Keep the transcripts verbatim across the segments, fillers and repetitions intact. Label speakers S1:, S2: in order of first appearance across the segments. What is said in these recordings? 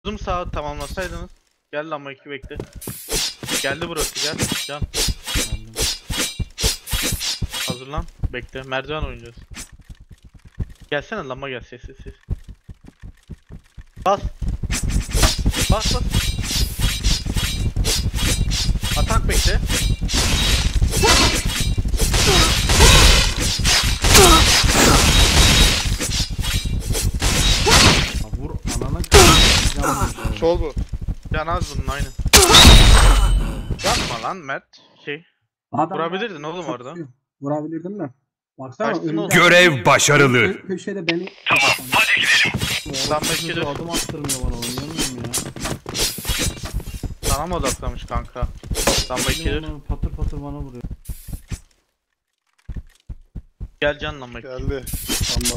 S1: Uzun sağa tamamlasaydınız. Gel lamba iki bekle. Geldi burası gel. Can. Hazırlan. Bekle. Merdiven oynayacağız. Gelsene lamba gel ses ses ses. Bas. Bas bas. Atak bekle.
S2: Vur anana k***.
S1: Sol bu. Can az bunun aynı. Yapma lan Mert. Şey.
S3: Adam
S1: Vurabilirdin oğlum orada.
S3: tutuyor. Vurabilirdim de. Baksana
S1: Kaçtın
S3: önümde-
S1: oğlum.
S4: Görev başarılı.
S3: Kö- Köşede beni...
S1: Lan bekle.
S2: Adım attırmıyor bana, oynayamıyorum ya.
S1: Sana mı odaklamış kanka? Lamba ikidir.
S2: Bana patır patır bana vuruyor.
S1: Gel can lamba iki.
S5: Geldi. Lamba.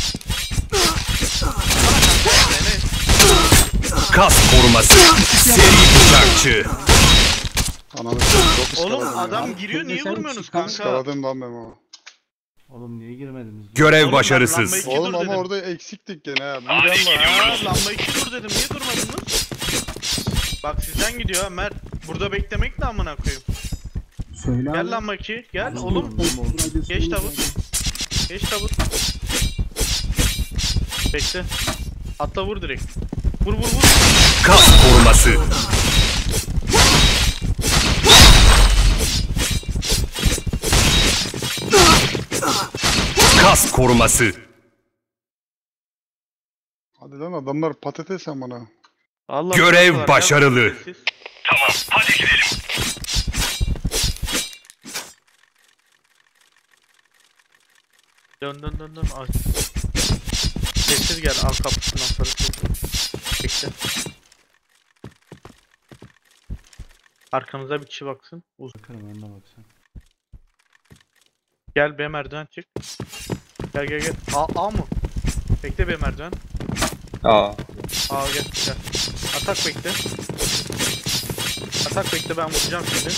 S4: Kas koruması. Seri bıçakçı.
S5: Ananı çok ıskaladım
S1: Oğlum
S5: ya.
S1: adam giriyor niye
S3: Sen
S1: vurmuyorsunuz
S3: çıkan-
S1: kanka?
S5: Iskaladım lan Memo.
S2: Oğlum niye girmediniz?
S4: Görev
S1: Oğlum ben
S4: başarısız.
S1: lambayı- İki
S5: Oğlum
S1: dur
S5: ama
S1: dedim.
S5: orada eksiktik gene ha. Bir
S1: Aa,
S5: ben var.
S1: lamba iki dur dedim niye durmadınız? Bak sizden gidiyor ha Mert. Burada beklemek ne amına koyayım.
S3: Söyle
S1: Gel
S3: abi.
S1: lamba iki gel
S2: Oğlum,
S1: oğlum.
S3: Radyosu
S1: Geç
S3: olunca-
S1: tavuk. Geç tabut. Bekle. Atla vur direkt. Vur vur vur.
S4: Kas koruması. Kas koruması.
S5: Hadi lan adamlar patates amına.
S1: Allah
S4: Görev
S1: Allah,
S4: başarılı.
S1: ya, sessiz. Dön dön dön dön. Al. Sessiz gel al kapısından sonra. Bekle. Arkanıza bir kişi baksın. Uz
S2: Bakarım önüne baksan.
S1: gel B merdiven çık. Gel gel gel. A, A mı? Bekle B merdiven.
S6: Aa.
S1: A gel gel. Atak bekle. Atak bekle ben vuracağım şimdi.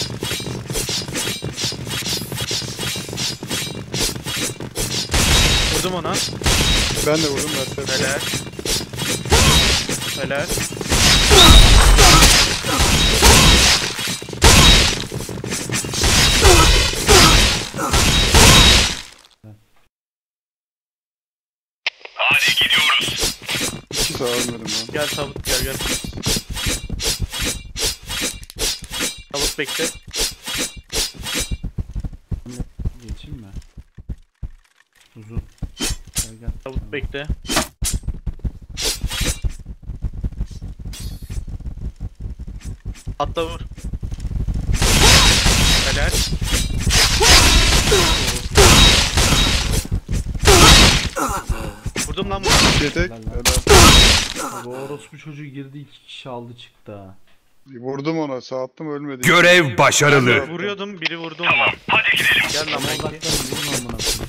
S1: Vurdum ona.
S5: Ben de vurdum Mert'e.
S1: Helal. Helal.
S5: İki sağ ölmedim lan.
S1: Gel tabut gel gel. Tabut bekle.
S2: Geçeyim mi? Uzun. Gel gel.
S1: Tabut bekle. Atla vur. Helal. Vurdum lan bunu.
S5: Yetek.
S2: Helal lan.
S5: Helal.
S2: Bu orospu çocuğu girdi, iki kişi aldı çıktı ha.
S5: Vurdum ona. Sağ attım ölmedi.
S4: Görev başarılı.
S1: Vuruyordum biri vurdu ona. Hadi gidelim. Gel lan
S2: Ama
S1: belki.
S2: odaklanın vurun amına koyayım.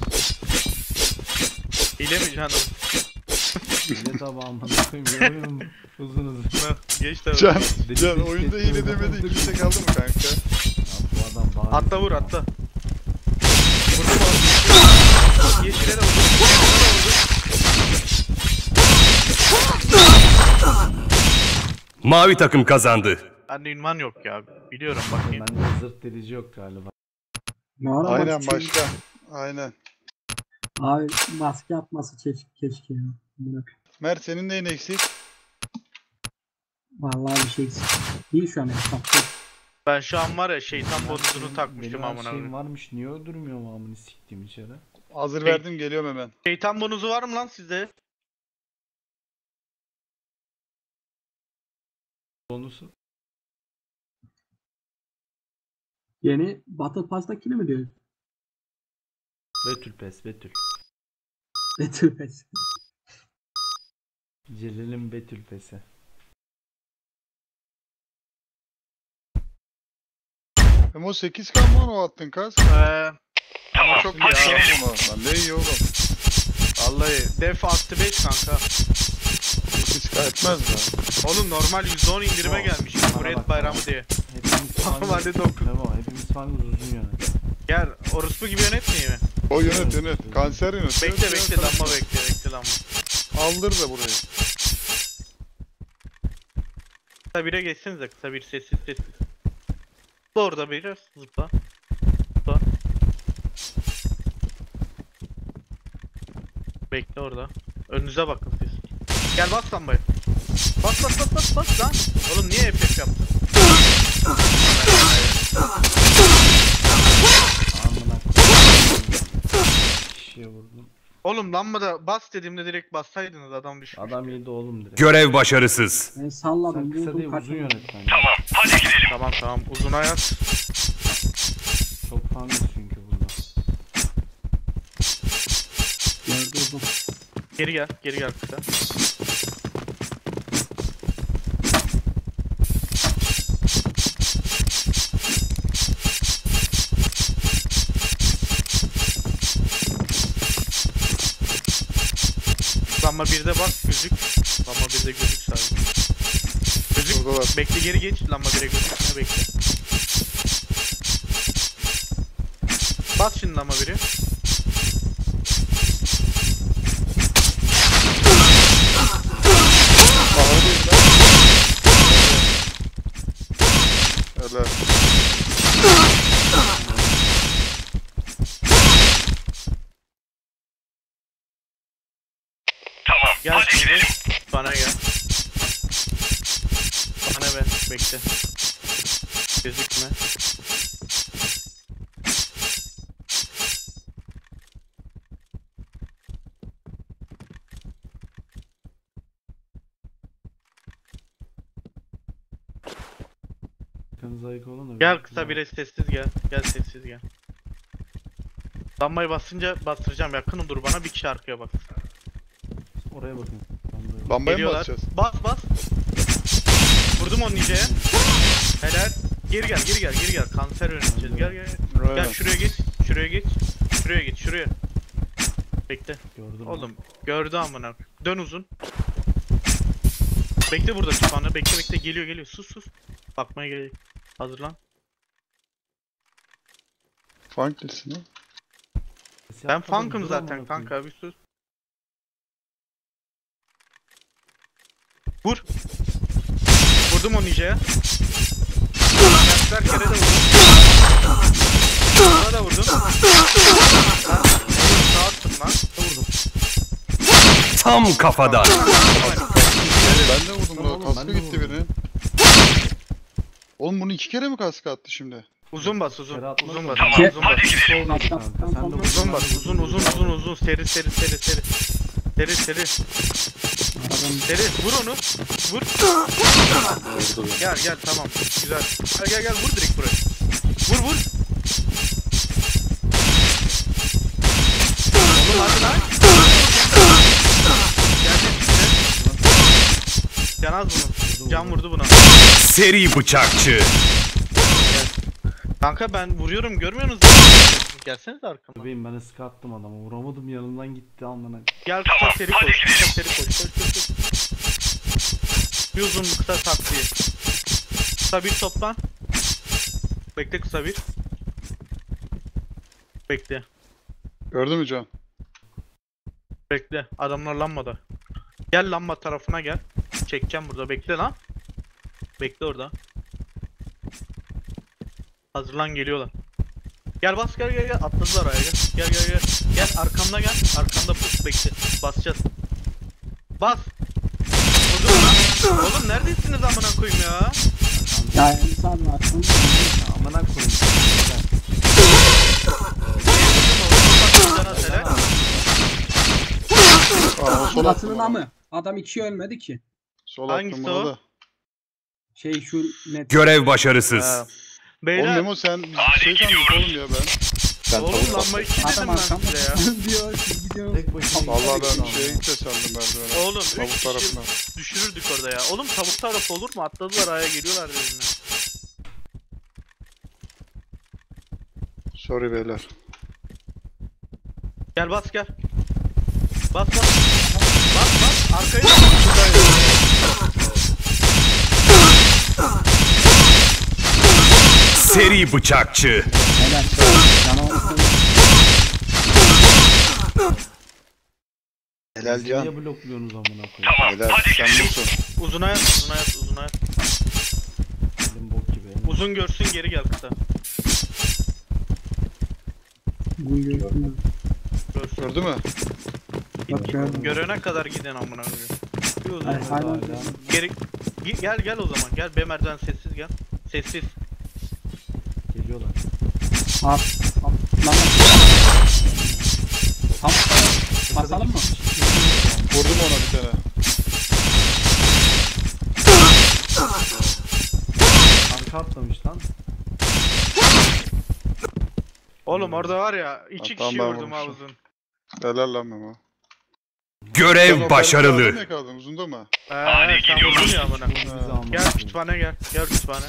S1: Hile mi canım?
S2: Ne tabi amına koyayım, yapıyorum uzun uzun.
S1: Geç tabii.
S5: Can,
S2: Deli
S5: Can
S2: deli
S5: oyunda
S2: sesleri
S5: hile demedi.
S2: var.
S5: Kimse kaldı mı kanka?
S2: Ya bu adam bağırıyor.
S1: Atla vur atla. Vurdum onu. Yeşile de vurdum. Yeşile de vurdum.
S4: Mavi takım kazandı.
S1: Bende ünvan yok ya. Biliyorum bakayım.
S2: Bende zırt delici yok galiba.
S3: Ne ara
S5: Aynen
S3: maske-
S5: başka. Aynen.
S3: Abi maske atması keşke, keşke ya. Bırak.
S5: Mert senin neyin eksik?
S3: Vallahi bir şey eksik. İyi şu an hesapta.
S1: Ben şu an var ya şeytan bonusunu
S2: Benim-
S1: takmıştım
S2: benim her
S1: amına
S2: şeyim
S1: koyayım.
S2: varmış, niye öldürmüyorum amını siktiğim içeri.
S5: Hazır
S1: Hey.
S5: verdim geliyorum hemen.
S1: Şeytan bonusu var mı lan sizde?
S2: Bonusu.
S3: Yeni Battle Pass'takini mi diyor?
S2: Betül pes Betül.
S3: Battle Pass.
S2: Celal'in Betül pesi.
S5: Memo sekiz kan mı o attın kas?
S1: Eee. Ama çok iyi
S5: Hadi
S1: ya.
S5: ya. Lan ne iyi oğlum.
S1: Vallahi def artı beş kanka.
S5: sekiz kan etmez mi?
S1: Oğlum normal yüzde on indirime gelmiş. Cumhuriyet bayramı diye.
S2: Hepimiz
S1: Normalde
S2: fangız.
S1: dokuz.
S2: Memo, hepimiz fangız uzun yönet.
S1: Gel orospu gibi yönetmeyeyim mi?
S5: O yönet yönet. Kanser yönet.
S1: Bekle bekle lamba bekle bekle lamba.
S5: Aldır da burayı.
S1: Kısa bire geçsenize, kısa bir sessiz sessiz. Zıpla orada biraz, zıpla. Zıpla. Bekle orada. Önünüze bakın siz. Gel bas lambayı. Bas bas bas bas bas lan. Oğlum niye efekt yaptın?
S2: Amına koyayım. Kişiye vurdum.
S1: Oğlum lambada bas dediğimde direkt bassaydınız adam düşmüş.
S2: Adam yedi oğlum direkt.
S4: Görev başarısız.
S3: Ben
S2: Sen
S3: salladım.
S2: kısa
S3: Buldum
S2: değil uzun
S3: kaçırdım.
S2: yönetmen.
S1: Tamam tamam uzun yaz.
S2: Çok fanız çünkü burada.
S3: Gördü uzun.
S1: Geri gel, geri gel kısa. Lamba birde bak gözük. Lamba birde gözük sadece. Gözük.
S5: Buradalar.
S1: Bekle geri geç. Lamba bire gözükme bekle. Bas şimdi lamba biri.
S5: Bahar değil lan. Helal.
S1: Gel şimdi. Bana gel. Bana ver. Bekle. Gözükme.
S2: Kanınız ayık olun da.
S1: Gel kısa bire sessiz gel. Gel sessiz gel. Lambayı basınca bastıracağım. Yakın dur bana. Bir kişi arkaya bak.
S2: Oraya bakın. Lambaya.
S5: Lambaya mı
S1: Geliyorlar.
S5: basacağız?
S1: Bas bas. Vurdum onu niceye. Helal. Geri gel, geri gel, geri gel. Kanser öğreneceğiz. Gel gel. Gel
S5: Aynen.
S1: şuraya geç. Şuraya geç. Şuraya geç, şuraya. Bekle.
S2: Gördün mü?
S1: Oğlum gördü amına. Dön uzun. Bekle burada çıpanı. Bekle bekle geliyor geliyor. Sus sus. Bakmaya gerek. Hazırlan.
S5: Funk değilsin ha.
S2: Ses
S1: Ben
S2: yapmadan
S1: funk'ım
S2: dur
S1: zaten
S2: amına
S1: kanka
S2: koyayım.
S1: bir sus. Vur. Vurdum onu niceye. Her kere de vurdum. Buna da vurdum. Lan, sağ attım lan. Vurdum.
S4: Tam kafadan.
S5: Ben de vurdum
S2: Tamam
S5: da
S2: oğlum,
S5: kaskı
S2: ben de
S5: gitti
S2: vurdum.
S5: birinin. Oğlum bunu iki kere mi kaskı attı şimdi?
S1: Uzun bas uzun.
S2: Kere atmadı
S1: Uzun
S2: mı?
S1: bas.
S3: Ke-
S1: Uzun bas.
S2: Sol dedi
S3: Atla-
S2: kanka. Sen de
S3: Tamam.
S1: Uzun bas. Uzun uzun uzun uzun. Seri seri seri seri. Seri seri.
S3: Adam
S1: Seri. Vur onu. Vur. Gel gel tamam. Güzel. Gel gel gel vur direkt buraya. Vur vur. Oğlum hadi lan. Geldi işte. Canaz bunu. Can vurdu buna.
S4: Seri bıçakçı.
S1: Kanka ben vuruyorum görmüyor musunuz? Gelsenize arkama.
S2: Bebeğim ben ıska attım adama. Vuramadım yanından gitti amına.
S1: Gel kısa seri koş. Kısa seri koş. Koş koş koş. Bir uzun kısa taktiği. Kısa bir toplan. Bekle kısa bir. Bekle.
S5: Gördün mü Can?
S1: Bekle. Adamlar lambada. Gel lamba tarafına gel. Çekeceğim burada. Bekle lan. Bekle orada. Hazırlan geliyorlar. Gel bas gel gel gel. Atladılar araya gel. Gel gel gel. Gel arkamda gel. Arkamda pus bekle. Basacağız. Bas. Vurdum lan. Oğlum neredesiniz amına koyayım ya?
S3: ya insan var.
S2: Amına koyayım.
S5: Aa, o sol
S3: Anasının
S5: attım
S3: amı. Adam iki ölmedi ki.
S5: Sol
S1: Hangisi
S5: attım buna
S1: o?
S5: da.
S3: Şey şu net.
S4: Görev başarısız.
S1: Ha.
S5: Oğlum
S1: Beyler.
S5: Memo sen şey sandık oğlum ya ben.
S1: Oğlum lamba iki dedim
S3: Adam
S1: ben
S3: arkamda
S1: size ya.
S3: diyor siz gidiyorsunuz.
S2: Tek başına
S5: Vallahi
S2: gittik
S5: ben
S2: ama.
S5: şeye gideceğiz sandım merdivene.
S1: Oğlum üç
S5: Tavuk
S1: kişi
S5: tarafına.
S1: düşürürdük orada ya. Oğlum tavuk tarafı olur mu? Atladılar aya geliyorlar dedim ya.
S5: Sorry beyler.
S1: Gel bas gel. Bas bas. Bas bas. Arkaya da.
S4: Seri bıçakçı.
S3: Helal. Canavar.
S5: Helal Can.
S2: Niye blokluyorsunuz amına koyayım?
S5: Helal. Sen busun.
S1: Uzun hayat, uzun hayat, uzun hayat. Uzun görsün geri gel kısa.
S3: Bu gördüm.
S1: Görsün.
S5: Gördü mü?
S3: Bak gördüm.
S1: Görene kadar gidin amına koyayım. Bir uzun.
S3: Ay, hala
S2: Hala.
S1: Geri Gi- gel gel o zaman. Gel be merdiven sessiz gel. Sessiz.
S2: Geliyorlar.
S3: At. At. Lan. At. Basalım mı?
S5: Vurdum ona bir tane.
S2: Arka atlamış lan.
S1: Oğlum orada var ya iki
S5: Ha, tamam,
S1: kişi
S5: ben
S1: vurdum
S5: vurmuşum.
S1: havuzun.
S5: Helal lan Memo. Sen
S4: Görev
S5: o
S4: başarılı.
S5: Ferdi mi kaldın? Uzunda mı?
S1: Eee sen vurdun ya bana.
S2: Bizi amına
S1: Gel
S2: koyayım.
S1: kütüphane gel. Gel kütüphane.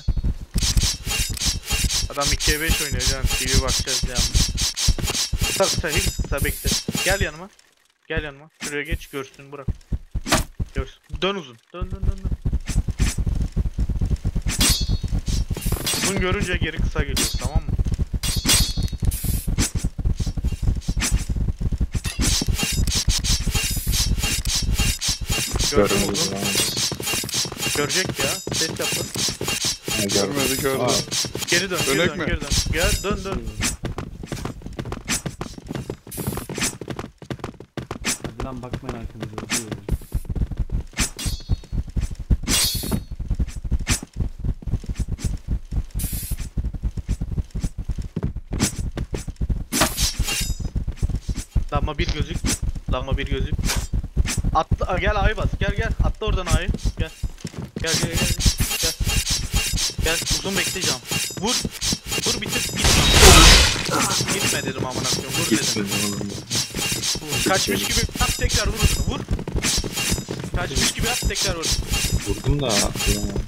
S1: Adam ikiye beş oynuyor canım. T V bakacağız ya. Kısa kısa hiç kısa bekle. Gel yanıma. Gel yanıma. Şuraya geç görsün bırak. Görsün. Dön uzun. Dön dön dön dön. Uzun görünce geri kısa geliyor tamam mı? Gördüm uzun. Görecek ya. Ses yapın.
S5: Görmedi gördü.
S1: Geri dön, geri
S5: Dönek
S1: dön,
S5: mi?
S1: geri dön. Gel, dön, dön.
S2: Hadi lan bakmayın arkanıza. Öldürüyorum.
S1: Lamba bir gözük. Lamba bir gözük. Atla, Aa, gel A'yı bas. Gel gel. Atla oradan A'yı. Gel. Gel gel gel. Gel. Gel. Uzun bekleyeceğim. Vur. Vur bitir. Gitme. Gitme dedim amına koyayım. Vur dedim. Kaçmış gibi yap tekrar vur uzunu. Vur. Kaçmış gibi yap tekrar vur.
S6: Vurdum da vuramadım.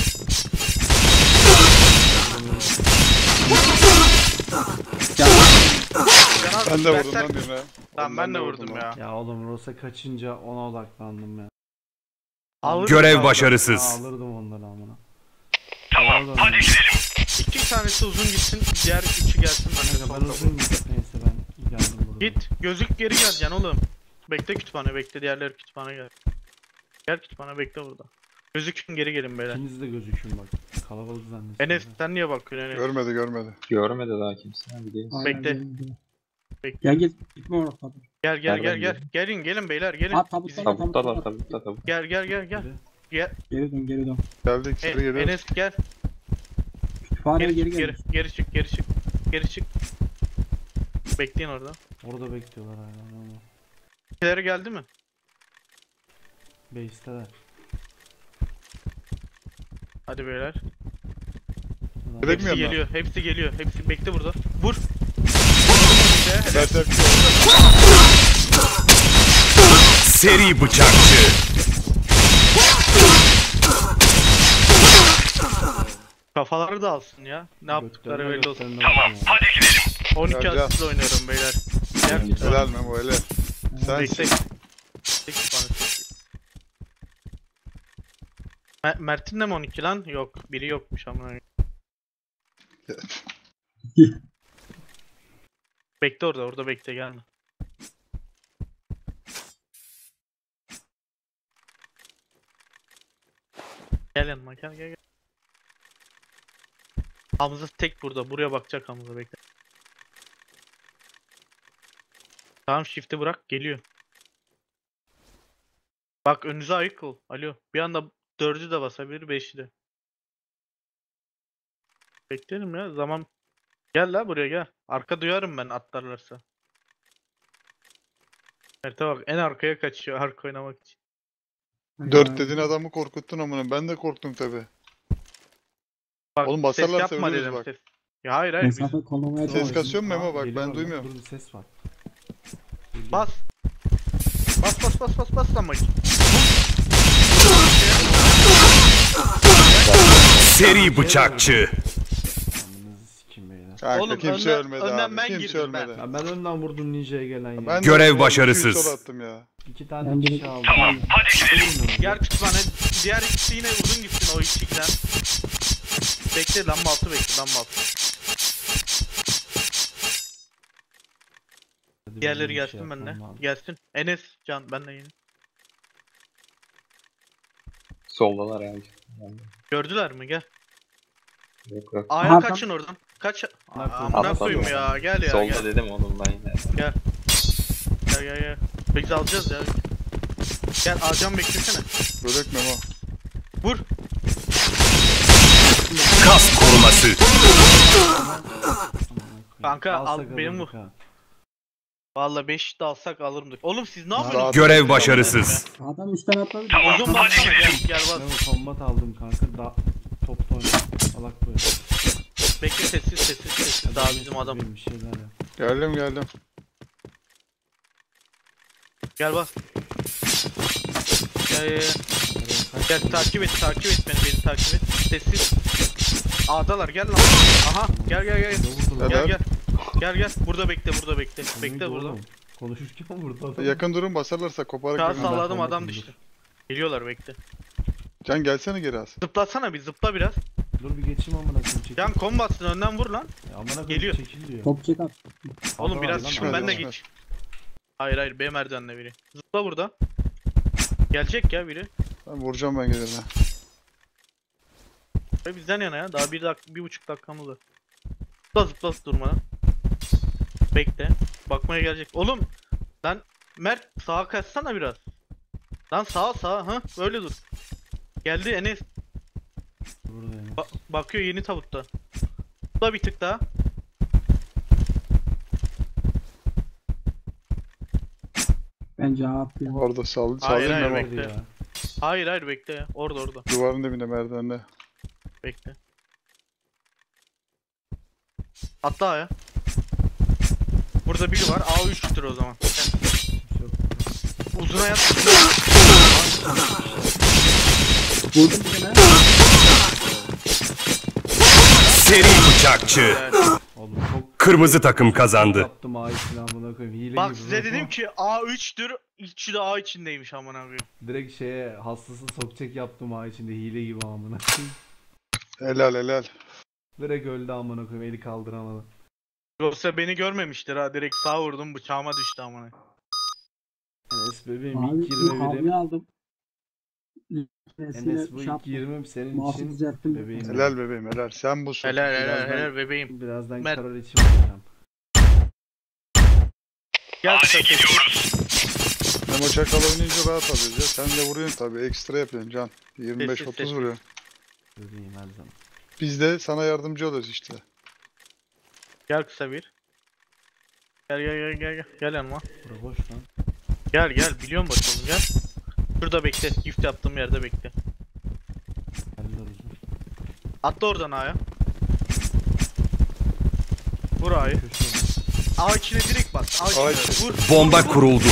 S1: Canan,
S5: Ben de vurdum
S1: Berser-
S5: lan birine.
S1: Tamam ben de
S5: Ben
S1: vurdum ya.
S2: Ya oğlum Rosa kaçınca ona odaklandım ya.
S1: Alırdım
S4: Görev
S1: ya.
S4: başarısız.
S2: Ya alırdım onları amına.
S4: Tamam, hadi gidelim.
S1: İki tanesi uzun gitsin. Diğer üçü gelsin. Ben de
S2: Kanka
S1: son
S2: ben
S1: kapı.
S2: uzun neyse ben geldim burada.
S1: Git. Gözük geri geleceksin oğlum. Bekle kütüphane bekle. Diğerleri kütüphane gel. Gel kütüphane bekle burada. Gözükün geri gelin beyler.
S2: İkiniz de gözükün bak. Kalabalık zannetsin.
S1: Enes sen niye bakıyorsun Enes?
S5: Görmedi görmedi.
S6: Görmedi daha kimse. Hadi gidelim.
S3: Aynen,
S1: Bekle.
S3: gel, gel.
S1: Bekle.
S3: Gel gel. Gitme orada.
S1: Gel gel gel
S6: Nereden
S1: gel. Gelin gelin beyler gelin.
S3: At tabutta
S1: Bizim-
S3: da
S6: Tabutta da
S3: tabutta.
S6: tabutta tabutta.
S1: Gel gel gel gel.
S2: Biri.
S1: Gel.
S3: Geri dön geri dön.
S5: Geldik
S1: E,
S5: içeri geliyoruz.
S1: Enes gel.
S3: Kütüphaneye
S1: Geri
S3: geri
S1: çık
S3: gel.
S1: geri, geri çık geri çık. Geri çık. Bekleyin orada.
S2: Orada bekliyorlar hala ama.
S1: İkileri geldi mi?
S2: Base'teler.
S1: Hadi beyler.
S2: Ulan
S5: Direkt mi
S1: Hepsi
S5: yanına?
S1: geliyor. Hepsi geliyor. Hepsi bekle burada. Vur. İşte,
S5: Berser
S4: Seri bıçakçı.
S1: Kafaları da alsın ya. Ne yaptıkları
S2: götlerine
S1: belli olsun.
S2: götlerine bakın ya.
S4: Hadi gidelim.
S1: on iki
S5: Gel, gel.
S1: asistle oynuyorum beyler. Gel kütüphane.
S5: helal Memo helal. Sen
S1: Bekle. Bekle kütüphane. Mer- Mert'in de mi on iki lan? Yok. Biri yokmuş ama. Bekle orada. Orada bekle gelme. Gel yanıma gel gel gel. Hamza tek burada. Buraya bakacak Hamza bekle. Tamam shift'i bırak geliyor. Bak önünüze ayık ol. Alo. Bir anda dördü de basabilir beşi de. Bekleyelim ya zaman. Gel la buraya gel. Arka duyarım ben atlarlarsa. Mert'e bak en arkaya kaçıyor arka oynamak için.
S5: dört dediğin adamı korkuttun amına. Ben de korktum tabi.
S1: Bak,
S5: Oğlum
S1: ses
S5: basarlarsa
S1: yapma
S5: ölürüz
S1: dedim
S5: bak.
S1: ses. Ya hayır hayır biz-
S3: Mesafe kollamaya
S5: Ses
S3: çalışıyorum.
S5: kasıyor mu Memo
S2: Aa,
S5: bak
S2: geliyor
S5: ben
S2: bak,
S5: duymuyorum.
S2: Dur bir ses var.
S1: Bas. Bas bas bas bas bas lan bakayım.
S4: Seri bıçakçı.
S2: Amınızı sikim beyler.
S5: Kanka
S1: Oğlum,
S5: kimse
S1: önden-
S5: ölmedi
S1: önden
S5: abi.
S1: ben
S5: Kimse
S1: girdim ben.
S5: ölmedi.
S2: Ya ben önden vurdum ninja'ya gelen ya.
S5: Ben de
S4: Görev
S5: ölmedim,
S4: başarısız.
S5: iki yüz sol attım ya.
S2: İki tane
S3: Ben
S2: kişi
S3: biri-
S2: aldım.
S4: Tamam, hadi gidelim.
S1: Diğer kütüphane diğer ikisi yine uzun gitsin o ikiden. Bekle lamba altı bekle lamba altı.
S2: Hadi
S1: Diğerleri
S2: benim bir
S1: gelsin
S2: şey
S1: benimle.
S2: yapmam lazım.
S1: Gelsin. Enes, Can ben de yine.
S6: Soldalar abi. Yani
S1: Gördüler mi? Gel.
S6: Yok yok.
S1: A'ya
S3: Aha,
S1: kaçın oradan. Kaç.
S2: Bak,
S1: Amına
S6: atladım.
S1: koyayım ya. Gel ya
S6: Solda
S1: gel.
S6: dedim oğlum ben yine.
S1: Gel. Gel gel gel. Biz alacağız ya. Gel Acan beklesene.
S5: Börek Memo.
S1: Vur.
S4: Kas koruması.
S1: Kanka al
S2: Alsak
S1: benim bu.
S2: alırdık ha.
S1: Vallahi beş de alsak alırım. Oğlum siz ne
S5: Rahat.
S1: yapıyorsunuz?
S4: Görev başarısız.
S3: Adam üstten atladı.
S1: Uzun baksana gel gel bas.
S2: Ben kombat aldım kanka. Da top da oynadım. Salak böyle.
S1: Bekle sessiz sessiz sessiz. Daha bizim adam.
S2: Bir şeyler yap.
S5: Geldim geldim.
S1: Gel bas. Gel gel gel.
S2: Kaç
S1: Gel takip et takip et beni beni takip et. Sessiz. A'dalar gel lan. Aha gel gel gel.
S2: Ne vurdu lan?
S1: Gel gel. Gel gel. Burada bekle burada bekle.
S2: Neydi
S1: Bekle burada.
S2: oğlum? Konuşurken vurdu adam.
S5: Yakın durum basarlarsa koparak
S1: Sağ
S5: gelmem.
S1: salladım
S2: ben
S1: adam
S2: kombatım,
S1: düştü. Geliyorlar bekle.
S5: Can gelsene geri az.
S1: Zıplasana bir zıpla biraz.
S2: Dur bir geçeyim amına koyayım çekil.
S1: Can kombatsın önden vur lan.
S2: Ya amına koyayım
S1: geliyor.
S2: çekil diyor.
S3: Top çek at.
S1: Oğlum
S2: Adam
S1: biraz
S2: var lan,
S1: çıkın
S5: adam
S1: ben de
S5: var.
S1: geç. Hayır hayır B merdivenle biri. Zıpla burada. Gelecek ya biri.
S5: Ben vuracağım ben gelirine.
S1: Ve bizden yana ya. Daha bir dakika, bir buçuk dakikamız var. Zıpla zıpla durmadan. Bekle. Bakmaya gelecek. Oğlum lan Mert sağa kaçsana biraz. Lan sağa sağa ha böyle dur. Geldi Enes.
S2: Burada yani.
S1: Ba- bakıyor yeni tavutta. Zıpla bir tık daha.
S3: Bence A attı.
S5: Orada sal
S1: Hayır,
S5: sallayayım
S1: hayır,
S5: Memo.
S1: bekle.
S2: ya.
S1: Hayır hayır bekle ya. Orada orada.
S5: Duvarın dibinde merdivende.
S1: Bekle. Atla ya. Burada biri var. A üç'tür o zaman.
S2: Kimse yok.
S1: Uzuna yat.
S3: Vurdum bir tane.
S4: Seri bıçakçı.
S1: Yani.
S2: Oğlum çok
S4: Kırmızı takım kazandı.
S2: yaptım ay silahımına koyayım. Hile
S1: Bak
S2: gibi
S1: size
S2: bu.
S1: dedim ki A üç'tür. İçi de A içindeymiş amına koyayım.
S2: Direkt şeye hastası sokacak yaptım ay içinde hile gibi amına koyayım.
S5: Helal helal.
S2: Direkt öldü amına koyayım eli kaldıramadı.
S1: Yoksa beni görmemiştir ha. Direkt sağ vurdum bıçağıma düştü amına.
S2: Enes bebeğim
S3: Abi
S2: ilk yirmi
S3: havlu
S2: birim.
S3: aldım.
S2: Enes bu ilk yirmim senin
S3: Mouse'u
S2: için
S3: düzelttim.
S2: bebeğim.
S5: Helal bebeğim helal. Sen busun.
S1: Helal helal
S2: Birazdan-
S1: helal bebeğim.
S2: Birazdan
S1: Mert-
S2: Karol için bakacağım.
S1: Gel kısa
S5: Memo çakal oynayınca rahat alıyoruz ya. Sen de vuruyorsun tabi. Ekstra yapıyorsun Can. yirmi beş
S1: Sessiz,
S5: otuz
S1: sessiz.
S5: vuruyor.
S2: Bebeğim her zaman.
S5: Biz de sana yardımcı oluruz işte.
S1: Gel kısa bir. Gel gel gel gel gel. Gel yanıma.
S2: Bura boş lan.
S1: Gel gel biliyorum bakalım gel. Şurada bekle. Gift yaptığım yerde bekle.
S2: Geldiler uzun.
S1: Atla oradan A'ya. Vur A'yı.
S2: Köşe.
S1: A içine direkt bas. A içine
S5: A içi.
S1: vur.
S4: Bomba kuruldu.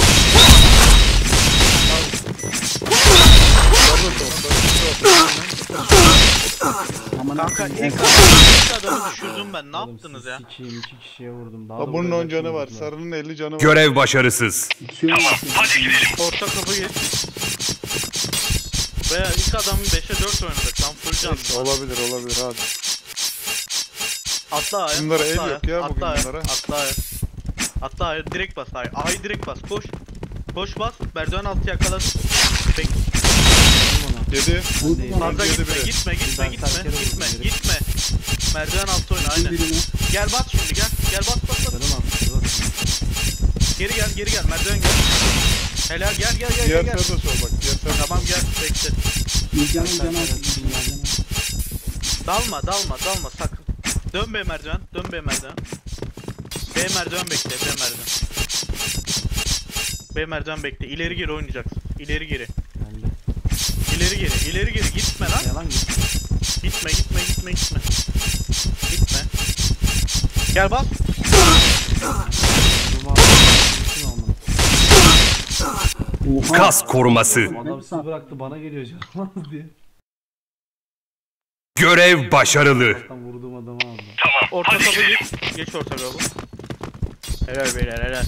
S3: Aman
S1: Kanka
S3: Allah'ım,
S1: ilk
S3: en-
S1: adamı, ilk adamı düşürdüm ben. Ne
S2: Oğlum
S1: yaptınız
S2: siz
S1: ya?
S2: Sikiyim iki kişiye vurdum. Daha
S5: Ha
S2: da
S5: bunun
S2: vuracak
S5: on canı var.
S2: vurdular.
S5: Sarının elli canı var.
S4: Görev başarısız.
S3: İçiyor musun?
S1: Orta kapı geç. Veya ilk adamı beşe dört oynadık. Lan full can.
S5: Olabilir olabilir hadi.
S1: Atla A'ya.
S5: Bunlara
S1: atla
S5: el
S1: A'ya,
S5: yok ya bugün
S1: atla A'ya,
S5: bunlara.
S1: Atla A'ya. Atla A'ya direkt bas A'ya. A'yı direkt bas. Koş. Koş bas. Merdiven altı yakaladı. Bek.
S5: Yedi.
S3: Vurdum
S2: Hadi.
S3: ama.
S1: Fazla
S5: yedi
S1: gitme,
S5: biri.
S1: gitme, gitme,
S2: Ben
S1: gitme,
S2: terk ederim
S1: gitme,
S2: direkt.
S1: gitme. Merdiven altı oyna, aynen.
S3: Birini.
S1: Gel bas şimdi, gel. Gel bas, bas, bas.
S2: Canım attı. bak.
S1: Geri gel, geri gel. Merdiven gel. Helal, gel, gel, gel,
S5: Diğer
S1: gel.
S5: tarafa
S1: gel.
S5: sol bak. Diğer tarafa.
S1: Tamam gel, bekle.
S3: Bilgehan'ın canı attı. Bilgehan'ın.
S1: Dalma, dalma, dalma sakın. Dön be merdiven, dön be merdiven. B merdiven bekle, B merdiven. B merdiven bekle. İleri geri oynayacaksın. İleri geri.
S2: Geldi.
S1: İleri geri, ileri geri. Gitme lan.
S2: Yalan git.
S1: Gitme, gitme, gitme, gitme. Gitme. Gel bas.
S2: Durma. Bütün aldım.
S3: Oha.
S4: Kas koruması.
S2: Adam sizi bıraktı bana geliyor canım az diye.
S4: Görev başarılı.
S2: Zaten vurduğum adamı aldım.
S1: Orta kapı geç. Geç orta kapı. Helal beyler helal.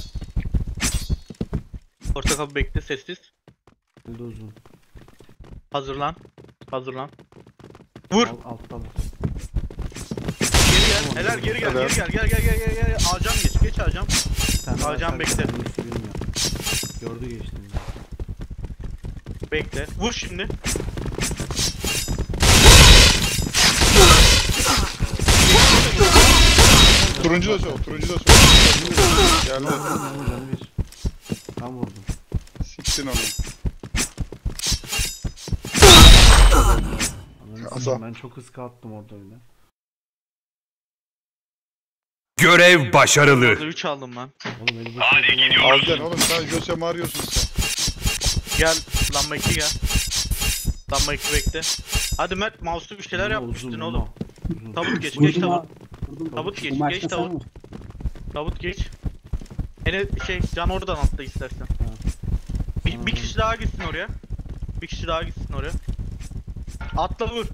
S1: Orta kapı bekle sessiz.
S2: Öldü uzun.
S1: Hazırlan. Hazırlan. Vur.
S2: Al, alttalar.
S1: Geri gel. Helal geri gel.
S5: Helal.
S1: Geri gel. Gel gel gel gel gel. Acam geç. Geç acam.
S2: Bir tane
S1: Alacağım,
S2: daha
S1: bekle.
S2: sarkı, ben bilmiyorum. Gördü geçtim.
S1: Bekle. Vur şimdi.
S5: Turuncu da sol, turuncu da sol. Geldi.
S2: Vurdum Memo canı bir. Ben vurdum.
S5: Siktin onu.
S2: Ananı
S5: Hasan.
S2: sikeyim, ben çok hızlı attım orada öyle.
S4: Görev başarılı.
S1: üç aldım lan.
S2: Oğlum eli boşuna
S5: Aldın oğlum sen Jose Mario'sun sen.
S1: Gel lamba iki gel. Lamba iki bekle. Hadi Mert mouse'lu bir şeyler
S2: Memo
S1: yapmıştın
S2: uzun,
S1: oğlum.
S2: Memo. Uzun.
S1: Tabut geç geç
S3: Vurdum
S1: tabut.
S3: abi. Vurdum.
S1: Tabut geç,
S3: Bu maçta
S1: geç
S3: sen
S1: tabut.
S3: vur.
S1: Tabut geç. Ene şey can oradan atla istersen. Bir, bir kişi daha gitsin oraya. Bir kişi daha gitsin oraya. Atla vur.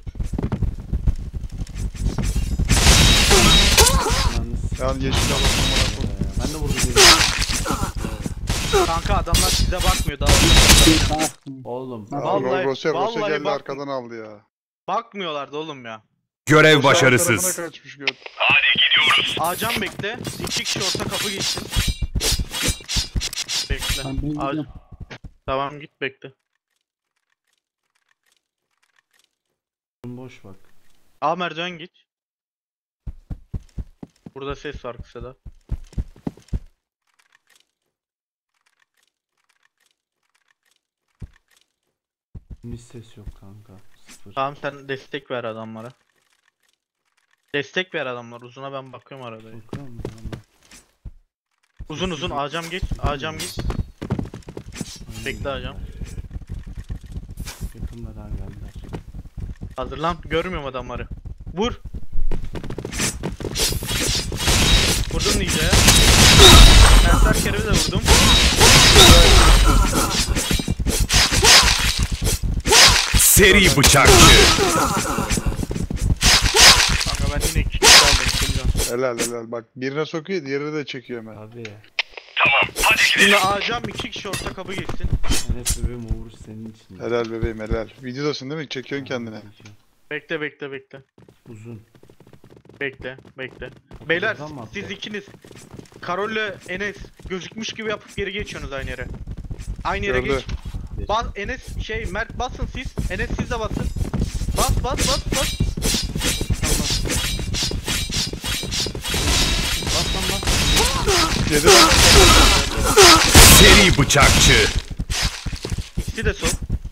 S2: Ananı sikeyim.
S5: Yani yeşil alalım.
S2: Ee, Ben de vurdum eli.
S1: Kanka adamlar size bakmıyor daha.
S3: Bir daha attım.
S2: Oğlum.
S1: Vallahi-
S5: Rose, Rose
S1: vallahi
S5: geldi
S1: bak-
S5: arkadan aldı ya.
S1: Bakmıyorlardı oğlum ya.
S4: Görev
S5: Sağ
S4: başarısız.
S5: tarafına kaçmış göt.
S1: Acan bekle. İki kişi orta kapı geçsin. Bekle.
S3: Ben ben
S1: Ac-
S3: gidiyorum.
S1: Tamam git bekle.
S2: Boş bak.
S1: A merdiven git. Burada ses var kısa da.
S2: Hiç ses yok kanka. Sıfır.
S1: Tamam sen destek ver adamlara. Destek ver adamlar. Uzuna ben bakıyorum arada.
S2: Bakıyor musun? Tamam.
S1: Uzun uzun Acam geç. Acam geç.
S2: Aynen
S1: Bekle Acam.
S2: Yakında daha geldiler.
S1: Hazırlan. Görmüyorum adamları. Vur. Vurdum Ninja'ya. Ensar Kerem'i de vurdum.
S4: Seri bıçakçı.
S1: Kanka ben yine iki kişi aldım. Kimcan.
S5: Helal helal bak birine sokuyor diğeri de çekiyor hemen.
S2: Abi.
S1: Şimdi Acam iki kişi orta kapı geçsin.
S2: Enes bebeğim uğur senin için.
S5: Helal bebeğim helal. Videodasın değil mi? Çekiyorsun kendine.
S1: Bekle bekle bekle.
S2: Uzun.
S1: Bekle bekle. Beyler
S2: Oradan mı
S1: siz
S2: atlayalım?
S1: ikiniz Karol'le Enes gözükmüş gibi yapıp geri geçiyorsunuz aynı yere. Aynı yere
S5: Gördü.
S1: geç. Bas Enes şey Mert basın siz. Enes siz de basın. Bas bas bas bas. Bas lan bas.
S5: Yedi lan.
S4: Seri bıçakçı.
S1: İkisi de sol.